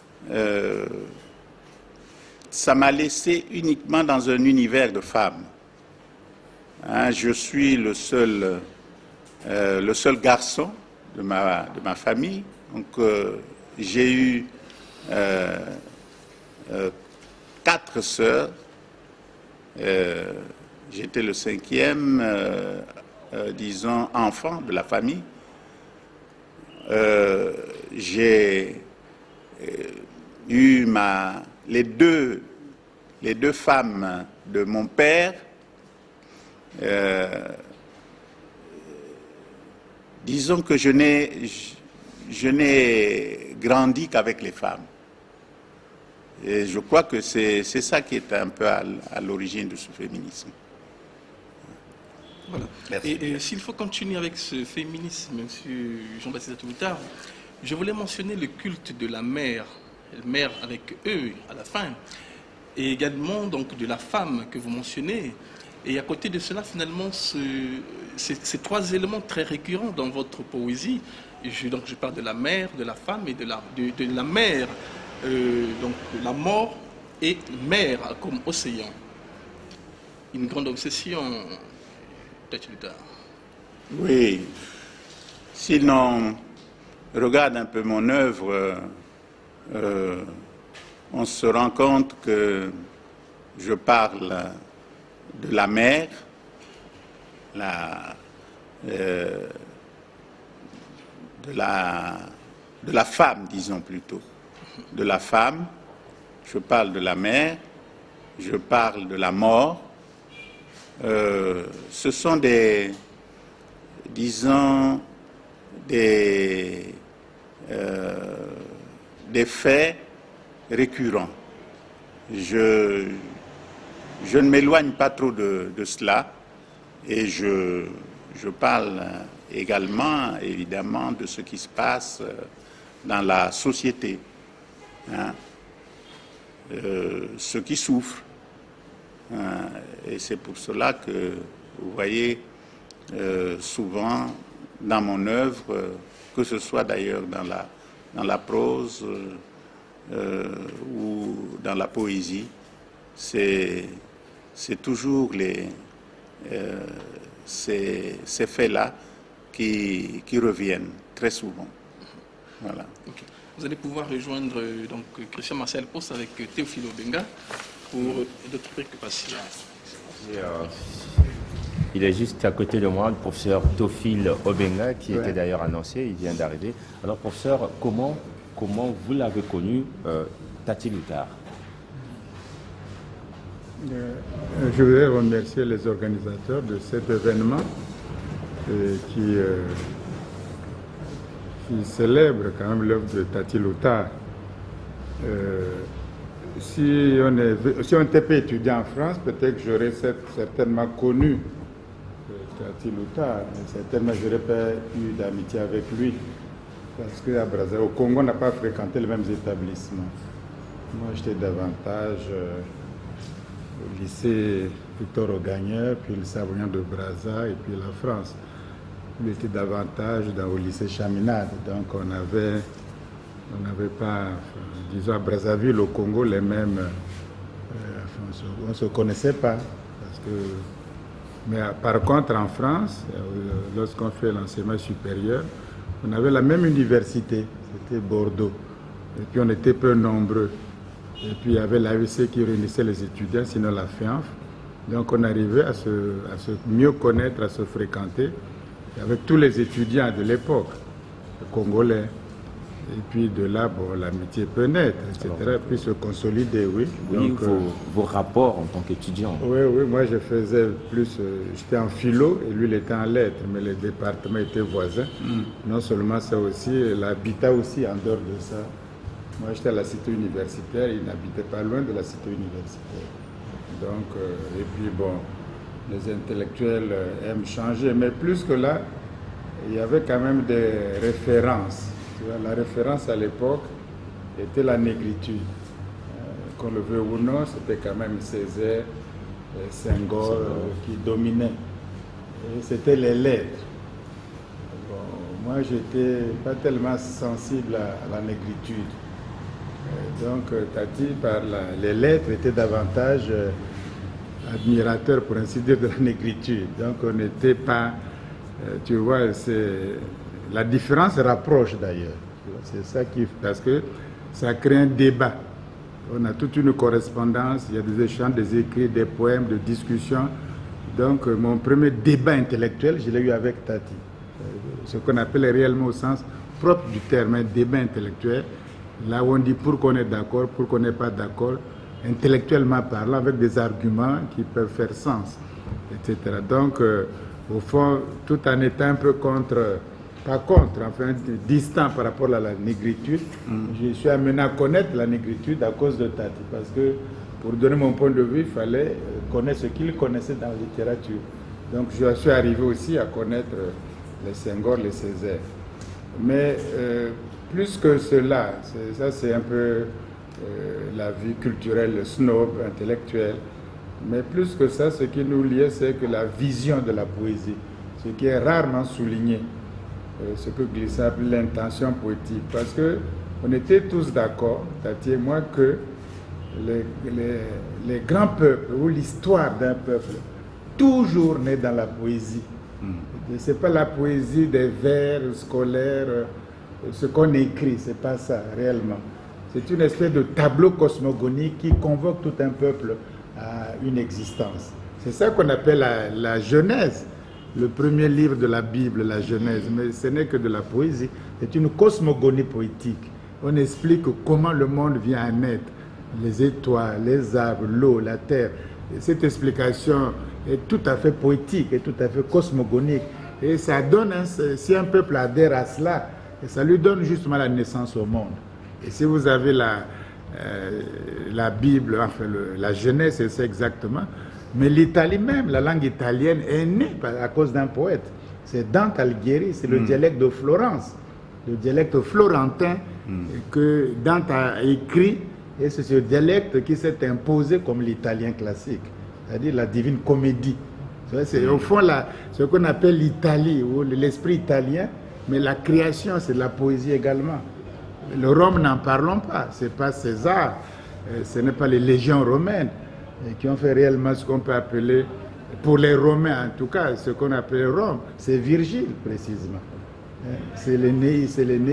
m'a laissé uniquement dans un univers de femmes. Hein, je suis le seul garçon de ma famille. Donc j'ai eu 4 sœurs. J'étais le 5e, disons, enfant de la famille. J'ai eu les deux femmes de mon père. Disons que je n'ai grandi qu'avec les femmes. Et je crois que c'est ça qui est un peu à l'origine de ce féminisme. Voilà. Et s'il faut continuer avec ce féminisme, M. Jean-Baptiste Tati-Loutard, je voulais mentionner le culte de la mère avec E à la fin, et également donc de la femme que vous mentionnez. Et à côté de cela, finalement, ces 3 éléments très récurrents dans votre poésie. Donc je parle de la mère, de la femme et de la mère, donc la mort et mer comme océan. Une grande obsession, Tati-Loutard. Oui. Si l'on regarde un peu mon œuvre, on se rend compte que je parle de la mère, de la femme, disons plutôt, de la femme. Je parle de la mère, je parle de la mort. Ce sont disons, des faits récurrents. Je ne m'éloigne pas trop de cela et je parle également, évidemment, de ce qui se passe dans la société. Hein, ceux qui souffrent. Hein, et c'est pour cela que, vous voyez, souvent dans mon œuvre, que ce soit d'ailleurs dans la prose ou dans la poésie, c'est toujours ces faits-là qui reviennent très souvent. Voilà. Okay. Vous allez pouvoir rejoindre donc Christian Marcel Post avec Théophile Obenga pour d'autres préoccupations. Il est juste à côté de moi, le professeur Théophile Obenga, qui était d'ailleurs annoncé, il vient d'arriver. Alors, professeur, comment vous l'avez connu, Tati-Loutard? Je voudrais remercier les organisateurs de cet événement qui célèbre quand même l'œuvre de Tati-Loutard. Si on était pas étudiant en France, peut-être que j'aurais certainement connu Tati-Loutard, mais certainement je n'aurais pas eu d'amitié avec lui. Parce qu'à Brazzaville, au Congo, on n'a pas fréquenté les mêmes établissements. Moi, j'étais davantage au lycée Victor Augagneur, puis le Savoyant de Brazza, et puis la France. Il était davantage au lycée Chaminade, donc on n'avait pas, disons à Brazzaville, au Congo, les mêmes, on ne se connaissait pas. Mais par contre, en France, lorsqu'on fait l'enseignement supérieur, on avait la même université, c'était Bordeaux, et puis on était peu nombreux. Et puis il y avait l'AEC qui réunissait les étudiants, sinon la FIANF. Donc on arrivait à se mieux connaître, à se fréquenter, avec tous les étudiants de l'époque, les Congolais. Et puis de là, bon, l'amitié peut naître, etc. Et puis se consolider, oui. Oui, donc, vos rapports en tant qu'étudiant. Oui, moi je faisais plus, j'étais en philo et lui il était en lettres, mais les départements étaient voisins. Non seulement ça aussi, il habitait aussi en dehors de ça. Moi j'étais à la cité universitaire, il n'habitait pas loin de la cité universitaire. Donc, et puis bon, les intellectuels aiment changer, mais plus que là, il y avait quand même des références. La référence à l'époque était la négritude. Qu'on le veut ou non, c'était quand même Césaire, Senghor qui dominaient. C'était les lettres. Bon, moi, j'étais pas tellement sensible à la négritude. Donc, Tati, par les lettres, était davantage admirateur, pour ainsi dire, de la négritude. Donc, on n'était pas... tu vois, la différence se rapproche d'ailleurs. C'est ça qui... Parce que ça crée un débat. On a toute une correspondance, il y a des échanges, des écrits, des poèmes, des discussions. Donc, mon premier débat intellectuel, je l'ai eu avec Tati. Ce qu'on appelle réellement au sens propre du terme, un débat intellectuel. Là où on dit pour qu'on est d'accord, pour qu'on n'est pas d'accord, intellectuellement parlant, avec des arguments qui peuvent faire sens, etc. Donc, au fond, tout en étant un peu enfin distant par rapport à la négritude, je suis amené à connaître la négritude à cause de Tati. Parce que, pour donner mon point de vue, il fallait connaître ce qu'il connaissait dans la littérature. Donc, je suis arrivé aussi à connaître les Senghor, les Césaire. Mais plus que cela, ça c'est un peu la vie culturelle, le snob intellectuel. Mais plus que ça, ce qui nous liait, c'est que la vision de la poésie, ce qui est rarement souligné, ce que Glissant appelle l'intention poétique. Parce qu'on était tous d'accord, Tati et moi, que les grands peuples ou l'histoire d'un peuple toujours naît dans la poésie. Ce n'est pas la poésie des vers scolaires, ce qu'on écrit, c'est pas ça réellement. C'est une espèce de tableau cosmogonique qui convoque tout un peuple à une existence. C'est ça qu'on appelle la Genèse, le premier livre de la Bible, la Genèse. Mais ce n'est que de la poésie, c'est une cosmogonie poétique. On explique comment le monde vient à naître, les étoiles, les arbres, l'eau, la terre. Et cette explication est tout à fait poétique et tout à fait cosmogonique. Et ça donne, si un peuple adhère à cela, ça lui donne justement la naissance au monde. Et si vous avez la Bible, enfin la Genèse, c'est ça exactement. Mais l'Italie même, la langue italienne est née à cause d'un poète. C'est Dante Alighieri, c'est le dialecte de Florence, le dialecte florentin que Dante a écrit. Et c'est ce dialecte qui s'est imposé comme l'italien classique, c'est-à-dire la divine comédie. C'est au fond ce qu'on appelle l'Italie, ou l'esprit italien, mais la création, c'est la poésie également. Le Rome, n'en parlons pas, ce n'est pas César, ce n'est pas les légions romaines qui ont fait réellement ce qu'on peut appeler, pour les Romains en tout cas, ce qu'on appelle Rome, c'est Virgile précisément. C'est l'Énéide,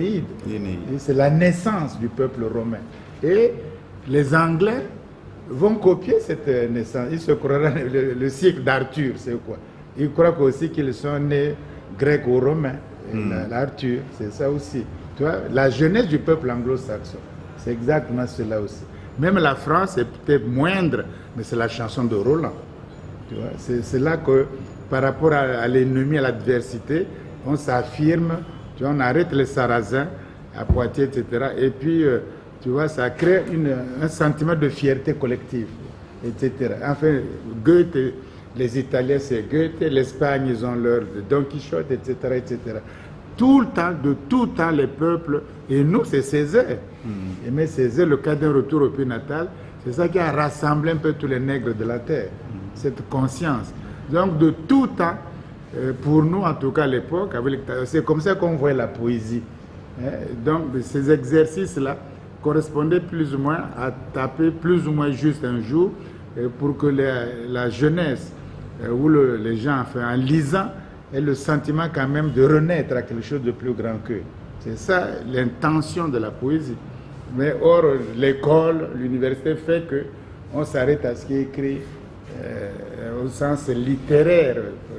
c'est la naissance du peuple romain. Et les Anglais vont copier cette naissance. Ils se croiront le siècle d'Arthur, c'est quoi? Ils croient aussi qu'ils sont nés grecs ou romains. L'Arthur, c'est ça aussi. Tu vois, la jeunesse du peuple anglo-saxon, c'est exactement cela aussi. Même la France est peut-être moindre, mais c'est la chanson de Roland. Tu vois, c'est là que, par rapport à l'ennemi, à l'adversité, on s'affirme, tu vois, on arrête les Sarrasins à Poitiers, etc. Et puis, tu vois, ça crée un sentiment de fierté collective, etc. Enfin, Goethe, les Italiens, c'est Goethe, l'Espagne, ils ont leur Don Quichotte, etc., etc. Tout le temps, de tout temps, les peuples, et nous, c'est Césaire. Et mais Césaire, le cas d'un retour au pays natal, c'est ça qui a rassemblé un peu tous les nègres de la terre, cette conscience. Donc, de tout temps, pour nous, en tout cas à l'époque, c'est comme ça qu'on voit la poésie. Donc, ces exercices-là correspondaient plus ou moins à taper plus ou moins juste un jour pour que la jeunesse ou les gens, enfin, en lisant, aient le sentiment quand même de renaître à quelque chose de plus grand qu'eux. C'est ça l'intention de la poésie. Mais or, l'école, l'université fait qu'on s'arrête à ce qui est écrit au sens littéraire,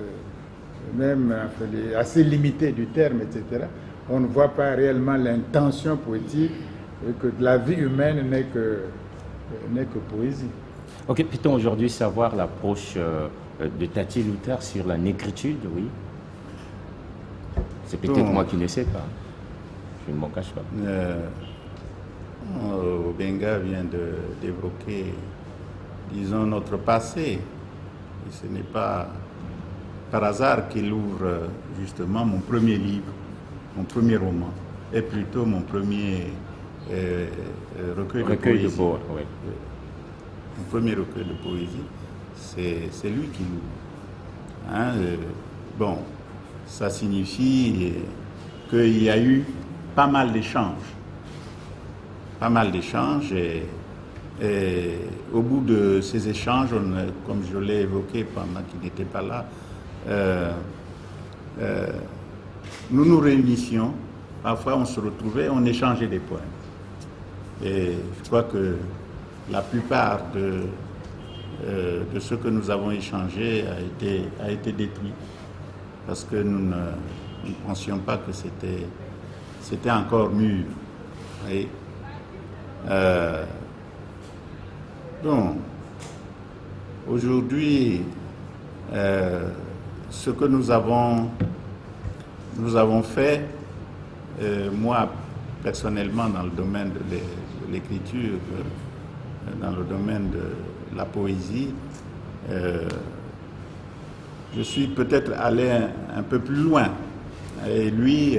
même assez limité du terme, etc. On ne voit pas réellement l'intention poétique et que la vie humaine n'est que poésie. Ok, peut-on aujourd'hui savoir l'approche de Tati Luther sur la négritude, oui? C'est peut-être moi qui ne sais pas. Je ne m'en cache pas. Obenga vient d'évoquer, disons, notre passé. Et ce n'est pas par hasard qu'il ouvre justement mon premier livre, mon premier roman, et plutôt mon premier recueil de poésie. Oui. Mon premier recueil de poésie, c'est lui qui l'ouvre. Bon, ça signifie qu'il y a eu pas mal d'échanges. Pas mal d'échanges et au bout de ces échanges, comme je l'ai évoqué pendant qu'il n'était pas là, nous nous réunissions, parfois on se retrouvait, on échangeait des poèmes. Et je crois que la plupart de ce que nous avons échangé a été détruit parce que nous ne pensions pas que c'était encore mûr. Et, donc, aujourd'hui, ce que nous avons fait, moi personnellement dans le domaine de l'écriture, dans le domaine de la poésie, je suis peut-être allé un peu plus loin. Et lui,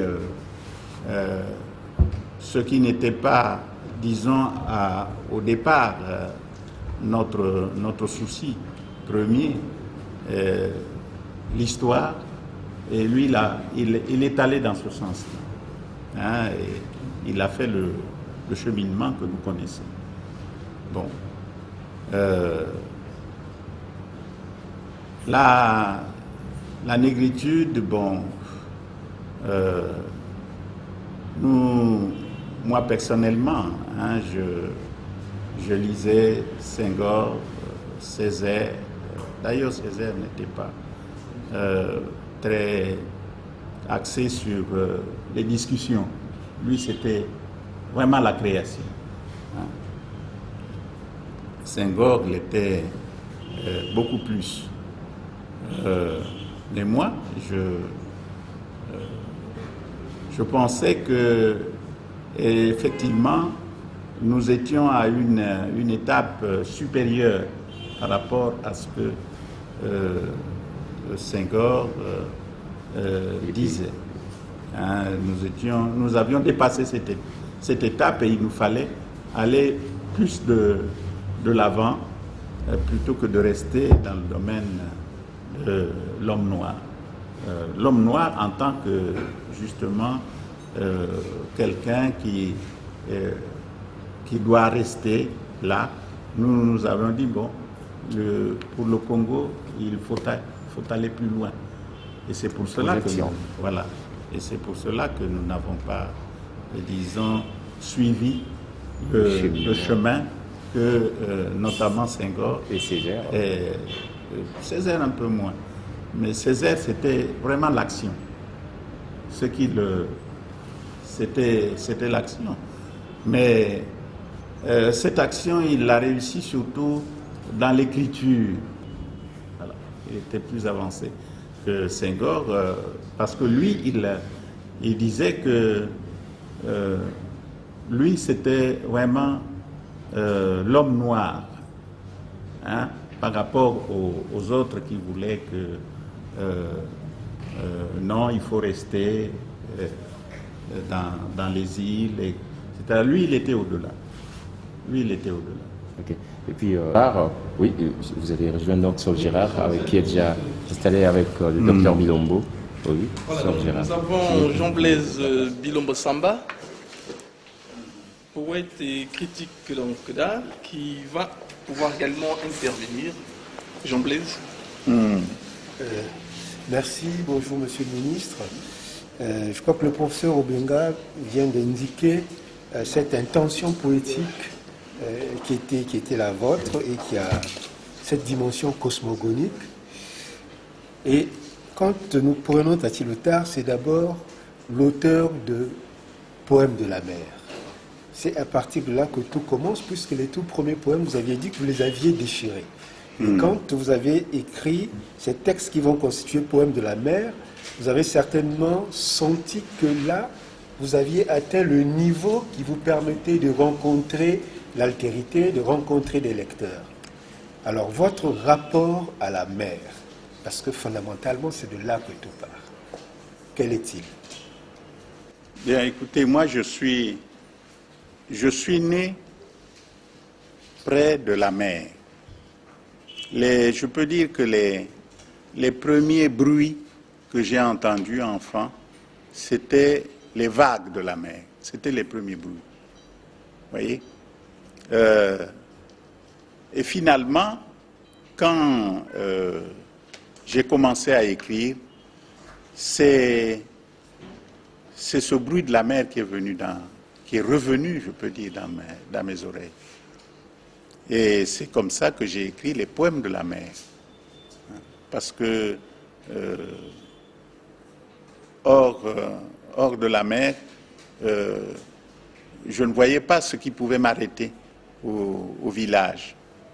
ce qui n'était pas, disons, au départ, notre souci premier, l'histoire, et lui, il est allé dans ce sens-là. Hein, et il a fait le cheminement que nous connaissons. Bon. La négritude, bon, moi personnellement, hein, je lisais Senghor, Césaire. D'ailleurs, Césaire n'était pas très axé sur les discussions. Lui, c'était vraiment la création. Hein. Senghor l'était beaucoup plus. Mais moi, je pensais que, effectivement, nous étions à une étape supérieure par rapport à ce que Senghor disait. Hein, nous avions dépassé cette étape et il nous fallait aller plus de l'avant plutôt que de rester dans le domaine de l'homme noir. L'homme noir en tant que, justement, quelqu'un qui doit rester là. Nous avons dit, bon, pour le Congo, il faut aller plus loin. Et c'est pour cela que voilà. Et c'est pour cela que nous n'avons pas, disons, suivi le chemin que notamment Senghor et Césaire. Césaire un peu moins. Mais Césaire, c'était vraiment l'action. C'était l'action. Mais cette action, il l'a réussi surtout dans l'écriture. Voilà. Il était plus avancé que Senghor, parce que lui, il disait que lui, c'était vraiment l'homme noir, hein, par rapport aux autres qui voulaient que non, il faut rester dans les îles. Etc. Lui, il était au-delà. Lui, il était au-delà. Okay. Et puis, oui, vous allez rejoindre donc Saul Gérard, avec qui est déjà installé avec le docteur Bilombo. Oui, voilà, Saul Gérard. nous avons Jean-Blaise Bilombo Samba, poète et critique d'art, qui va pouvoir également intervenir. Jean-Blaise. Merci, bonjour Monsieur le Ministre. Je crois que le professeur Obenga vient d'indiquer cette intention poétique qui était la vôtre et qui a cette dimension cosmogonique. Et quand nous prenons Tati Loutard, c'est d'abord l'auteur de Poèmes de la mer. C'est à partir de là que tout commence, puisque les tout premiers poèmes, vous aviez dit que vous les aviez déchirés. Et quand vous avez écrit ces textes qui vont constituer Poèmes de la mer, vous avez certainement senti que là, vous aviez atteint le niveau qui vous permettait de rencontrer l'altérité, de rencontrer des lecteurs. Alors, votre rapport à la mer, parce que fondamentalement, c'est de là que tout part. Quel est-il? Bien, écoutez, moi, je suis né près de la mer. Je peux dire que les premiers bruits que j'ai entendu enfant, c'était les vagues de la mer. C'était les premiers bruits. Vous voyez? Et finalement, quand j'ai commencé à écrire, c'est ce bruit de la mer qui est revenu, je peux dire, dans mes oreilles. Et c'est comme ça que j'ai écrit les poèmes de la mer. Parce que hors de la mer, je ne voyais pas ce qui pouvait m'arrêter au village.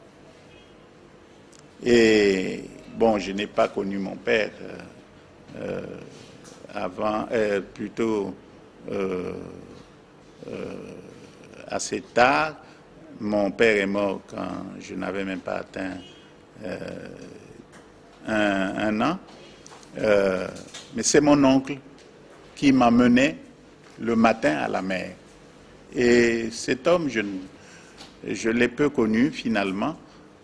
Et bon, je n'ai pas connu mon père plutôt assez tard. Mon père est mort quand je n'avais même pas atteint un an. Mais c'est mon oncle qui m'a mené le matin à la mer. Et cet homme, je l'ai peu connu finalement.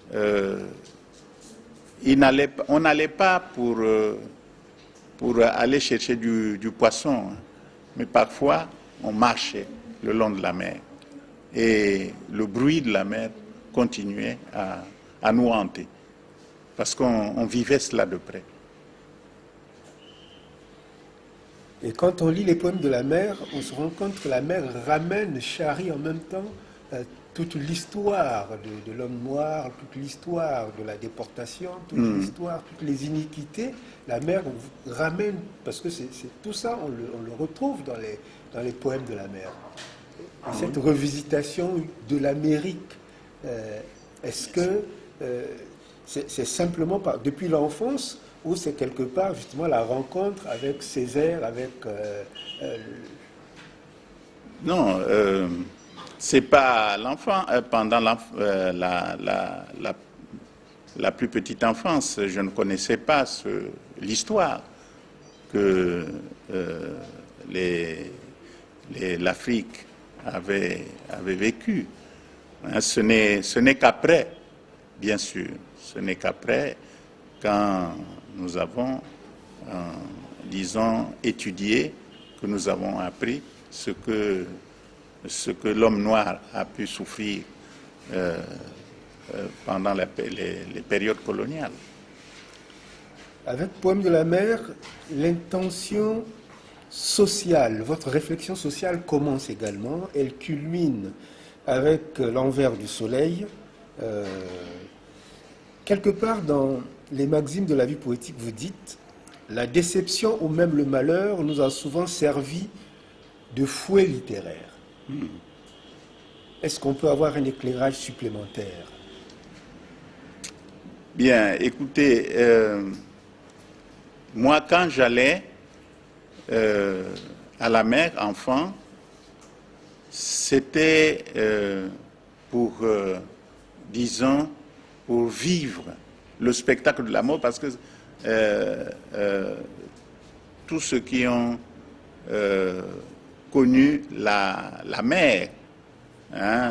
On n'allait pas pour aller chercher du poisson, hein, mais parfois on marchait le long de la mer. Et le bruit de la mer continuait à nous hanter, parce qu'on vivait cela de près. Et quand on lit les poèmes de la mer, on se rend compte que la mer charrie en même temps toute l'histoire de l'homme noir, toute l'histoire de la déportation, toute l'histoire, toutes les iniquités. La mer ramène, parce que c'est tout ça, on le retrouve dans les poèmes de la mer. Et cette revisitation de l'Amérique, est-ce que c'est simplement depuis l'enfance, ou c'est quelque part justement la rencontre avec Césaire, avec... Non, c'est pas l'enfant. Pendant la plus petite enfance, je ne connaissais pas l'histoire que l'Afrique avait vécue. Hein, ce n'est qu'après, bien sûr, ce n'est qu'après, quand nous avons, disons, étudié, que nous avons appris ce que l'homme noir a pu souffrir pendant les périodes coloniales. Avec Poème de la mer, l'intention sociale, votre réflexion sociale commence également. Elle culmine avec l'envers du soleil. Quelque part dans les maximes de la vie poétique, vous dites « La déception ou même le malheur nous a souvent servi de fouet littéraire ». Est-ce qu'on peut avoir un éclairage supplémentaire? Bien, écoutez, moi quand j'allais à la mer, enfant, c'était pour, disons, pour vivre le spectacle de la mort, parce que tous ceux qui ont connu la mer, hein,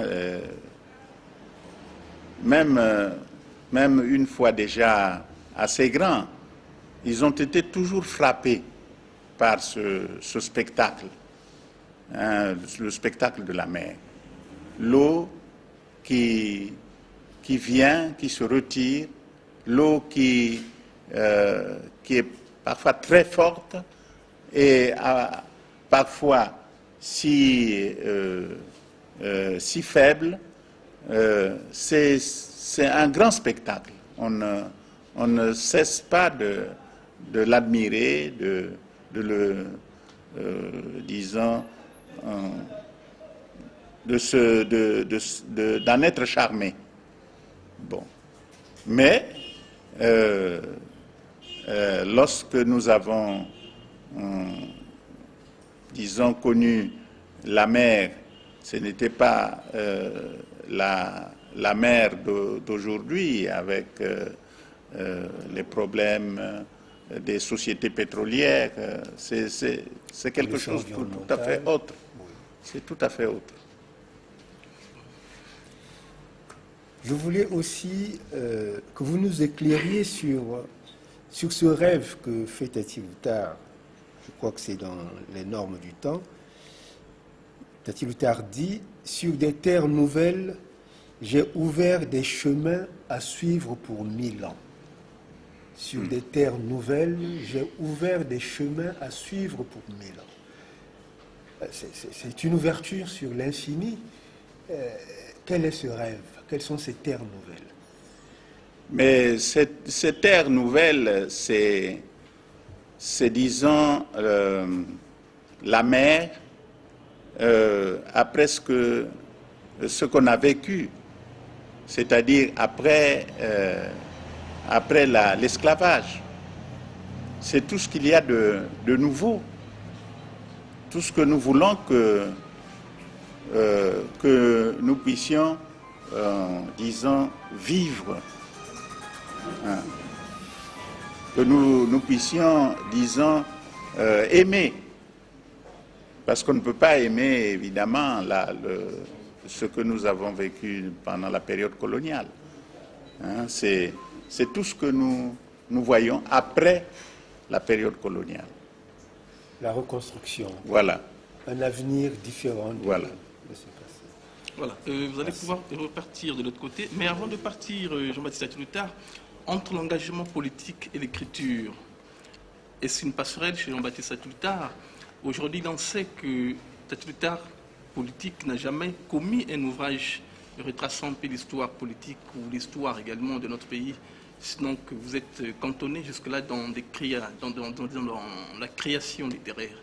même une fois déjà assez grands, ils ont été toujours frappés par ce spectacle, hein, le spectacle de la mer. L'eau qui vient, qui se retire, l'eau qui est parfois très forte et parfois si faible. C'est un grand spectacle. On ne cesse pas de l'admirer, de le, disons, d'en être charmé. Bon. Mais lorsque nous avons, disons, connu la mer, ce n'était pas la mer d'aujourd'hui avec les problèmes des sociétés pétrolières. C'est quelque chose de tout à fait autre. C'est tout à fait autre. Je voulais aussi que vous nous éclairiez sur Sur ce rêve que fait Tati Loutard, je crois que c'est dans les normes du temps, Tati Loutard dit « Sur des terres nouvelles, j'ai ouvert des chemins à suivre pour 1000 ans. » Sur des terres nouvelles, j'ai ouvert des chemins à suivre pour 1000 ans. C'est une ouverture sur l'infini. Quel est ce rêve? Quelles sont ces terres nouvelles? Mais ces terres nouvelles, c'est disons, la mer après ce qu'on a vécu, c'est-à-dire après l'esclavage. C'est tout ce qu'il y a de nouveau, tout ce que nous voulons que nous puissions, disons, vivre. Hein. Que nous puissions, disons, aimer. Parce qu'on ne peut pas aimer, évidemment, ce que nous avons vécu pendant la période coloniale. Hein, c'est tout ce que nous voyons après la période coloniale. La reconstruction. Voilà. Un avenir différent de ce passé. Voilà. Vous allez pouvoir repartir de l'autre côté. Mais avant de partir, Jean-Baptiste Tati Loutard, entre l'engagement politique et l'écriture, est-ce une passerelle chez Jean-Baptiste Tati Loutard? Aujourd'hui, on sait que Tati Loutard, politique, n'a jamais commis un ouvrage retraçant un peu l'histoire politique ou l'histoire également de notre pays, sinon que vous êtes cantonné jusque-là dans la création littéraire.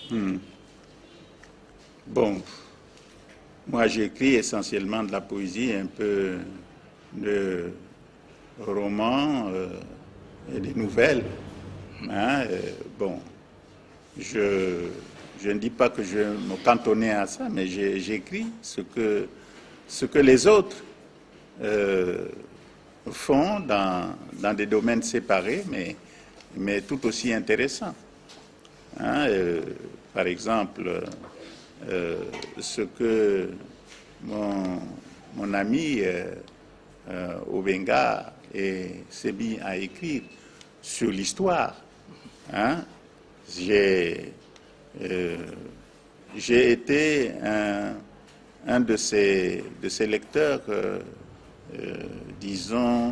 Bon, moi j'écris essentiellement de la poésie, un peu de romans et des nouvelles. Hein, bon, je ne dis pas que je me cantonnais à ça, mais j'écris ce que les autres font dans des domaines séparés, mais tout aussi intéressants. Hein, par exemple, ce que mon ami Obenga et Sebi a écrit sur l'histoire. Hein, j'ai été un de ces lecteurs, disons,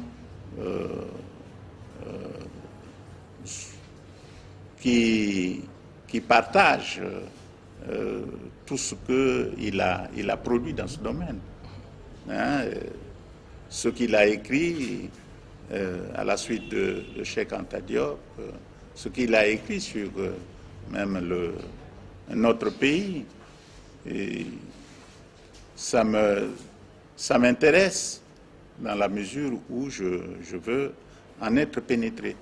qui partagent tout ce qu'il a produit dans ce domaine. Hein, ce qu'il a écrit à la suite de Cheikh Anta Diop, ce qu'il a écrit sur même notre pays. Et ça m'intéresse dans la mesure où je veux en être pénétré.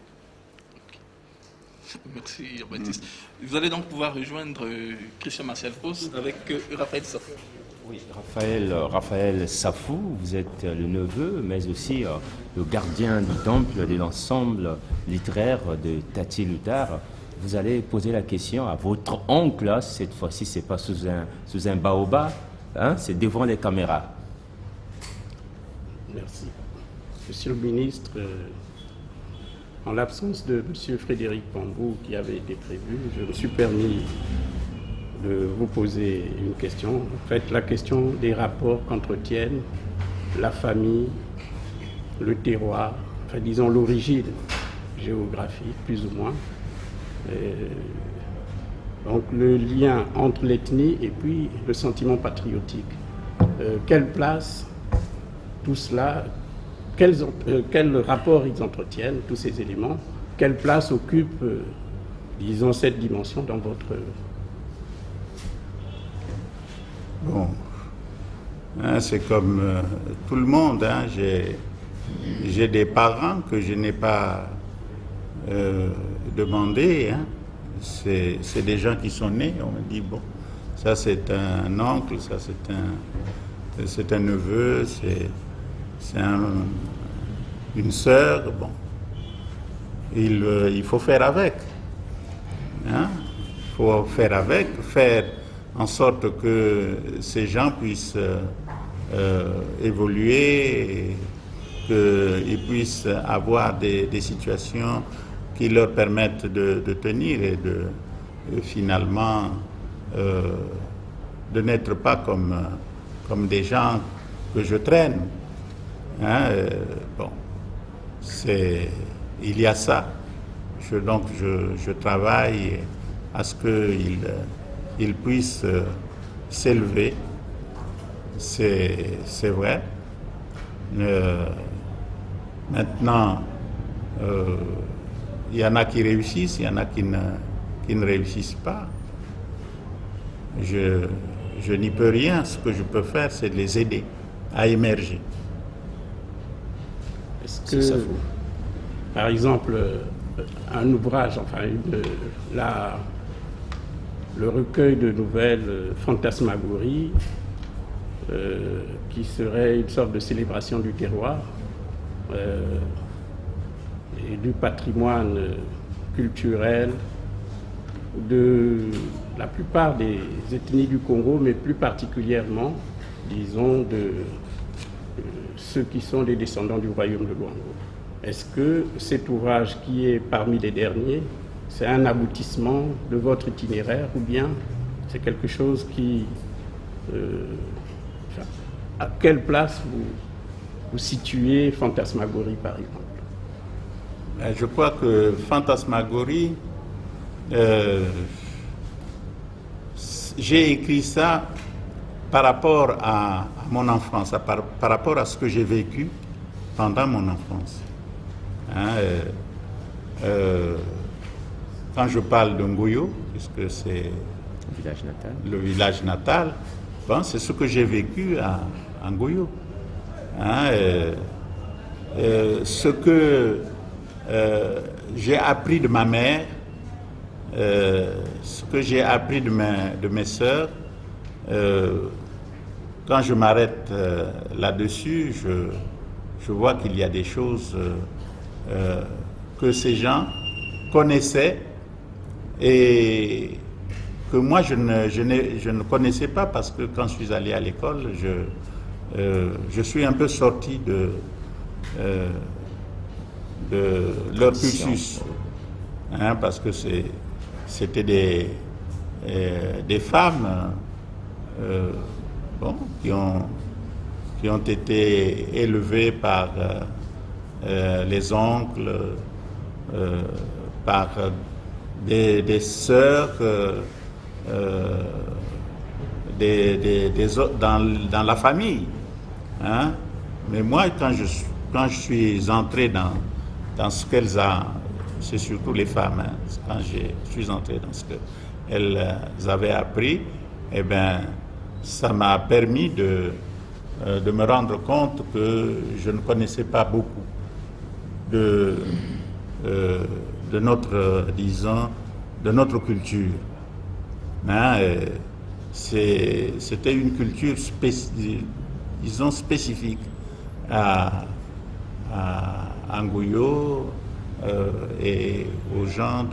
Merci, Jean-Baptiste. Vous allez donc pouvoir rejoindre Christian Martial Fos avec Raphaël Safou. Oui, Raphaël Safou, vous êtes le neveu, mais aussi le gardien du temple de l'ensemble littéraire de Tati Loutard. Vous allez poser la question à votre oncle, cette fois-ci, ce n'est pas sous un baobab, hein, c'est devant les caméras. Merci. Monsieur le ministre, en l'absence de M. Frédéric Pambou qui avait été prévu, je me suis permis de vous poser une question. En fait, la question des rapports qu'entretiennent la famille, le terroir, enfin disons l'origine géographique, plus ou moins. Donc le lien entre l'ethnie et puis le sentiment patriotique. Quelle place tout cela, quel rapport ils entretiennent, tous ces éléments, quelle place occupe, disons, cette dimension dans votre œuvre? Bon, hein, c'est comme tout le monde, hein, j'ai des parents que je n'ai pas demandé, hein. C'est des gens qui sont nés, on me dit, bon, ça c'est un oncle, ça c'est un neveu, c'est une sœur, bon. Il faut faire avec. Hein? Il faut faire avec, faire en sorte que ces gens puissent évoluer, qu'ils puissent avoir des situations qui leur permettent de tenir et de finalement de n'être pas comme des gens que je traîne. Hein, bon, il y a ça. Donc je travaille à ce qu'ils puissent s'élever. C'est vrai. Maintenant, il y en a qui réussissent, il y en a qui ne réussissent pas. Je n'y peux rien. Ce que je peux faire, c'est de les aider à émerger. Est-ce que, par exemple, un ouvrage, enfin, le recueil de nouvelles Fantasmagorie, qui serait une sorte de célébration du terroir et du patrimoine culturel de la plupart des ethnies du Congo, mais plus particulièrement, disons, de ceux qui sont les descendants du royaume de Luango. Est-ce que cet ouvrage, qui est parmi les derniers, c'est un aboutissement de votre itinéraire ou bien c'est quelque chose qui... à quelle place vous situez Fantasmagorie, par exemple? Je crois que Fantasmagorie, j'ai écrit ça par rapport à mon enfance, par rapport à ce que j'ai vécu pendant mon enfance. Hein, quand je parle de Ngoyo, puisque c'est le village natal, bon, c'est ce que j'ai vécu à Ngoyo. Hein, ce que j'ai appris de ma mère, ce que j'ai appris de mes sœurs, quand je m'arrête là-dessus, je vois qu'il y a des choses que ces gens connaissaient et que moi je ne connaissais pas, parce que quand je suis allé à l'école, je suis un peu sorti de leur cursus, hein, parce que c'était des femmes bon, qui ont été élevées par les oncles, par des sœurs, dans la famille. Hein? Mais moi, quand je suis entré dans ce qu'elles ont, c'est surtout les femmes, hein, quand je suis entré dans ce qu'elles avaient appris, eh bien, ça m'a permis de me rendre compte que je ne connaissais pas beaucoup de notre, disons, de notre culture. Hein, c'était une culture disons spécifique à Ngoyo et aux gens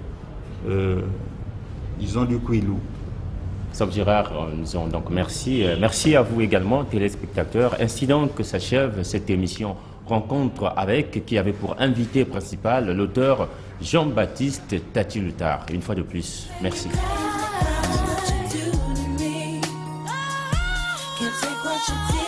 disons du Kouilou. Sauf Gérard, nous disons donc merci. Merci à vous également, téléspectateurs. Ainsi donc que s'achève cette émission Rencontre avec, qui avait pour invité principal l'auteur Jean-Baptiste Tati-Lutar. Une fois de plus, merci. Can't take what you did.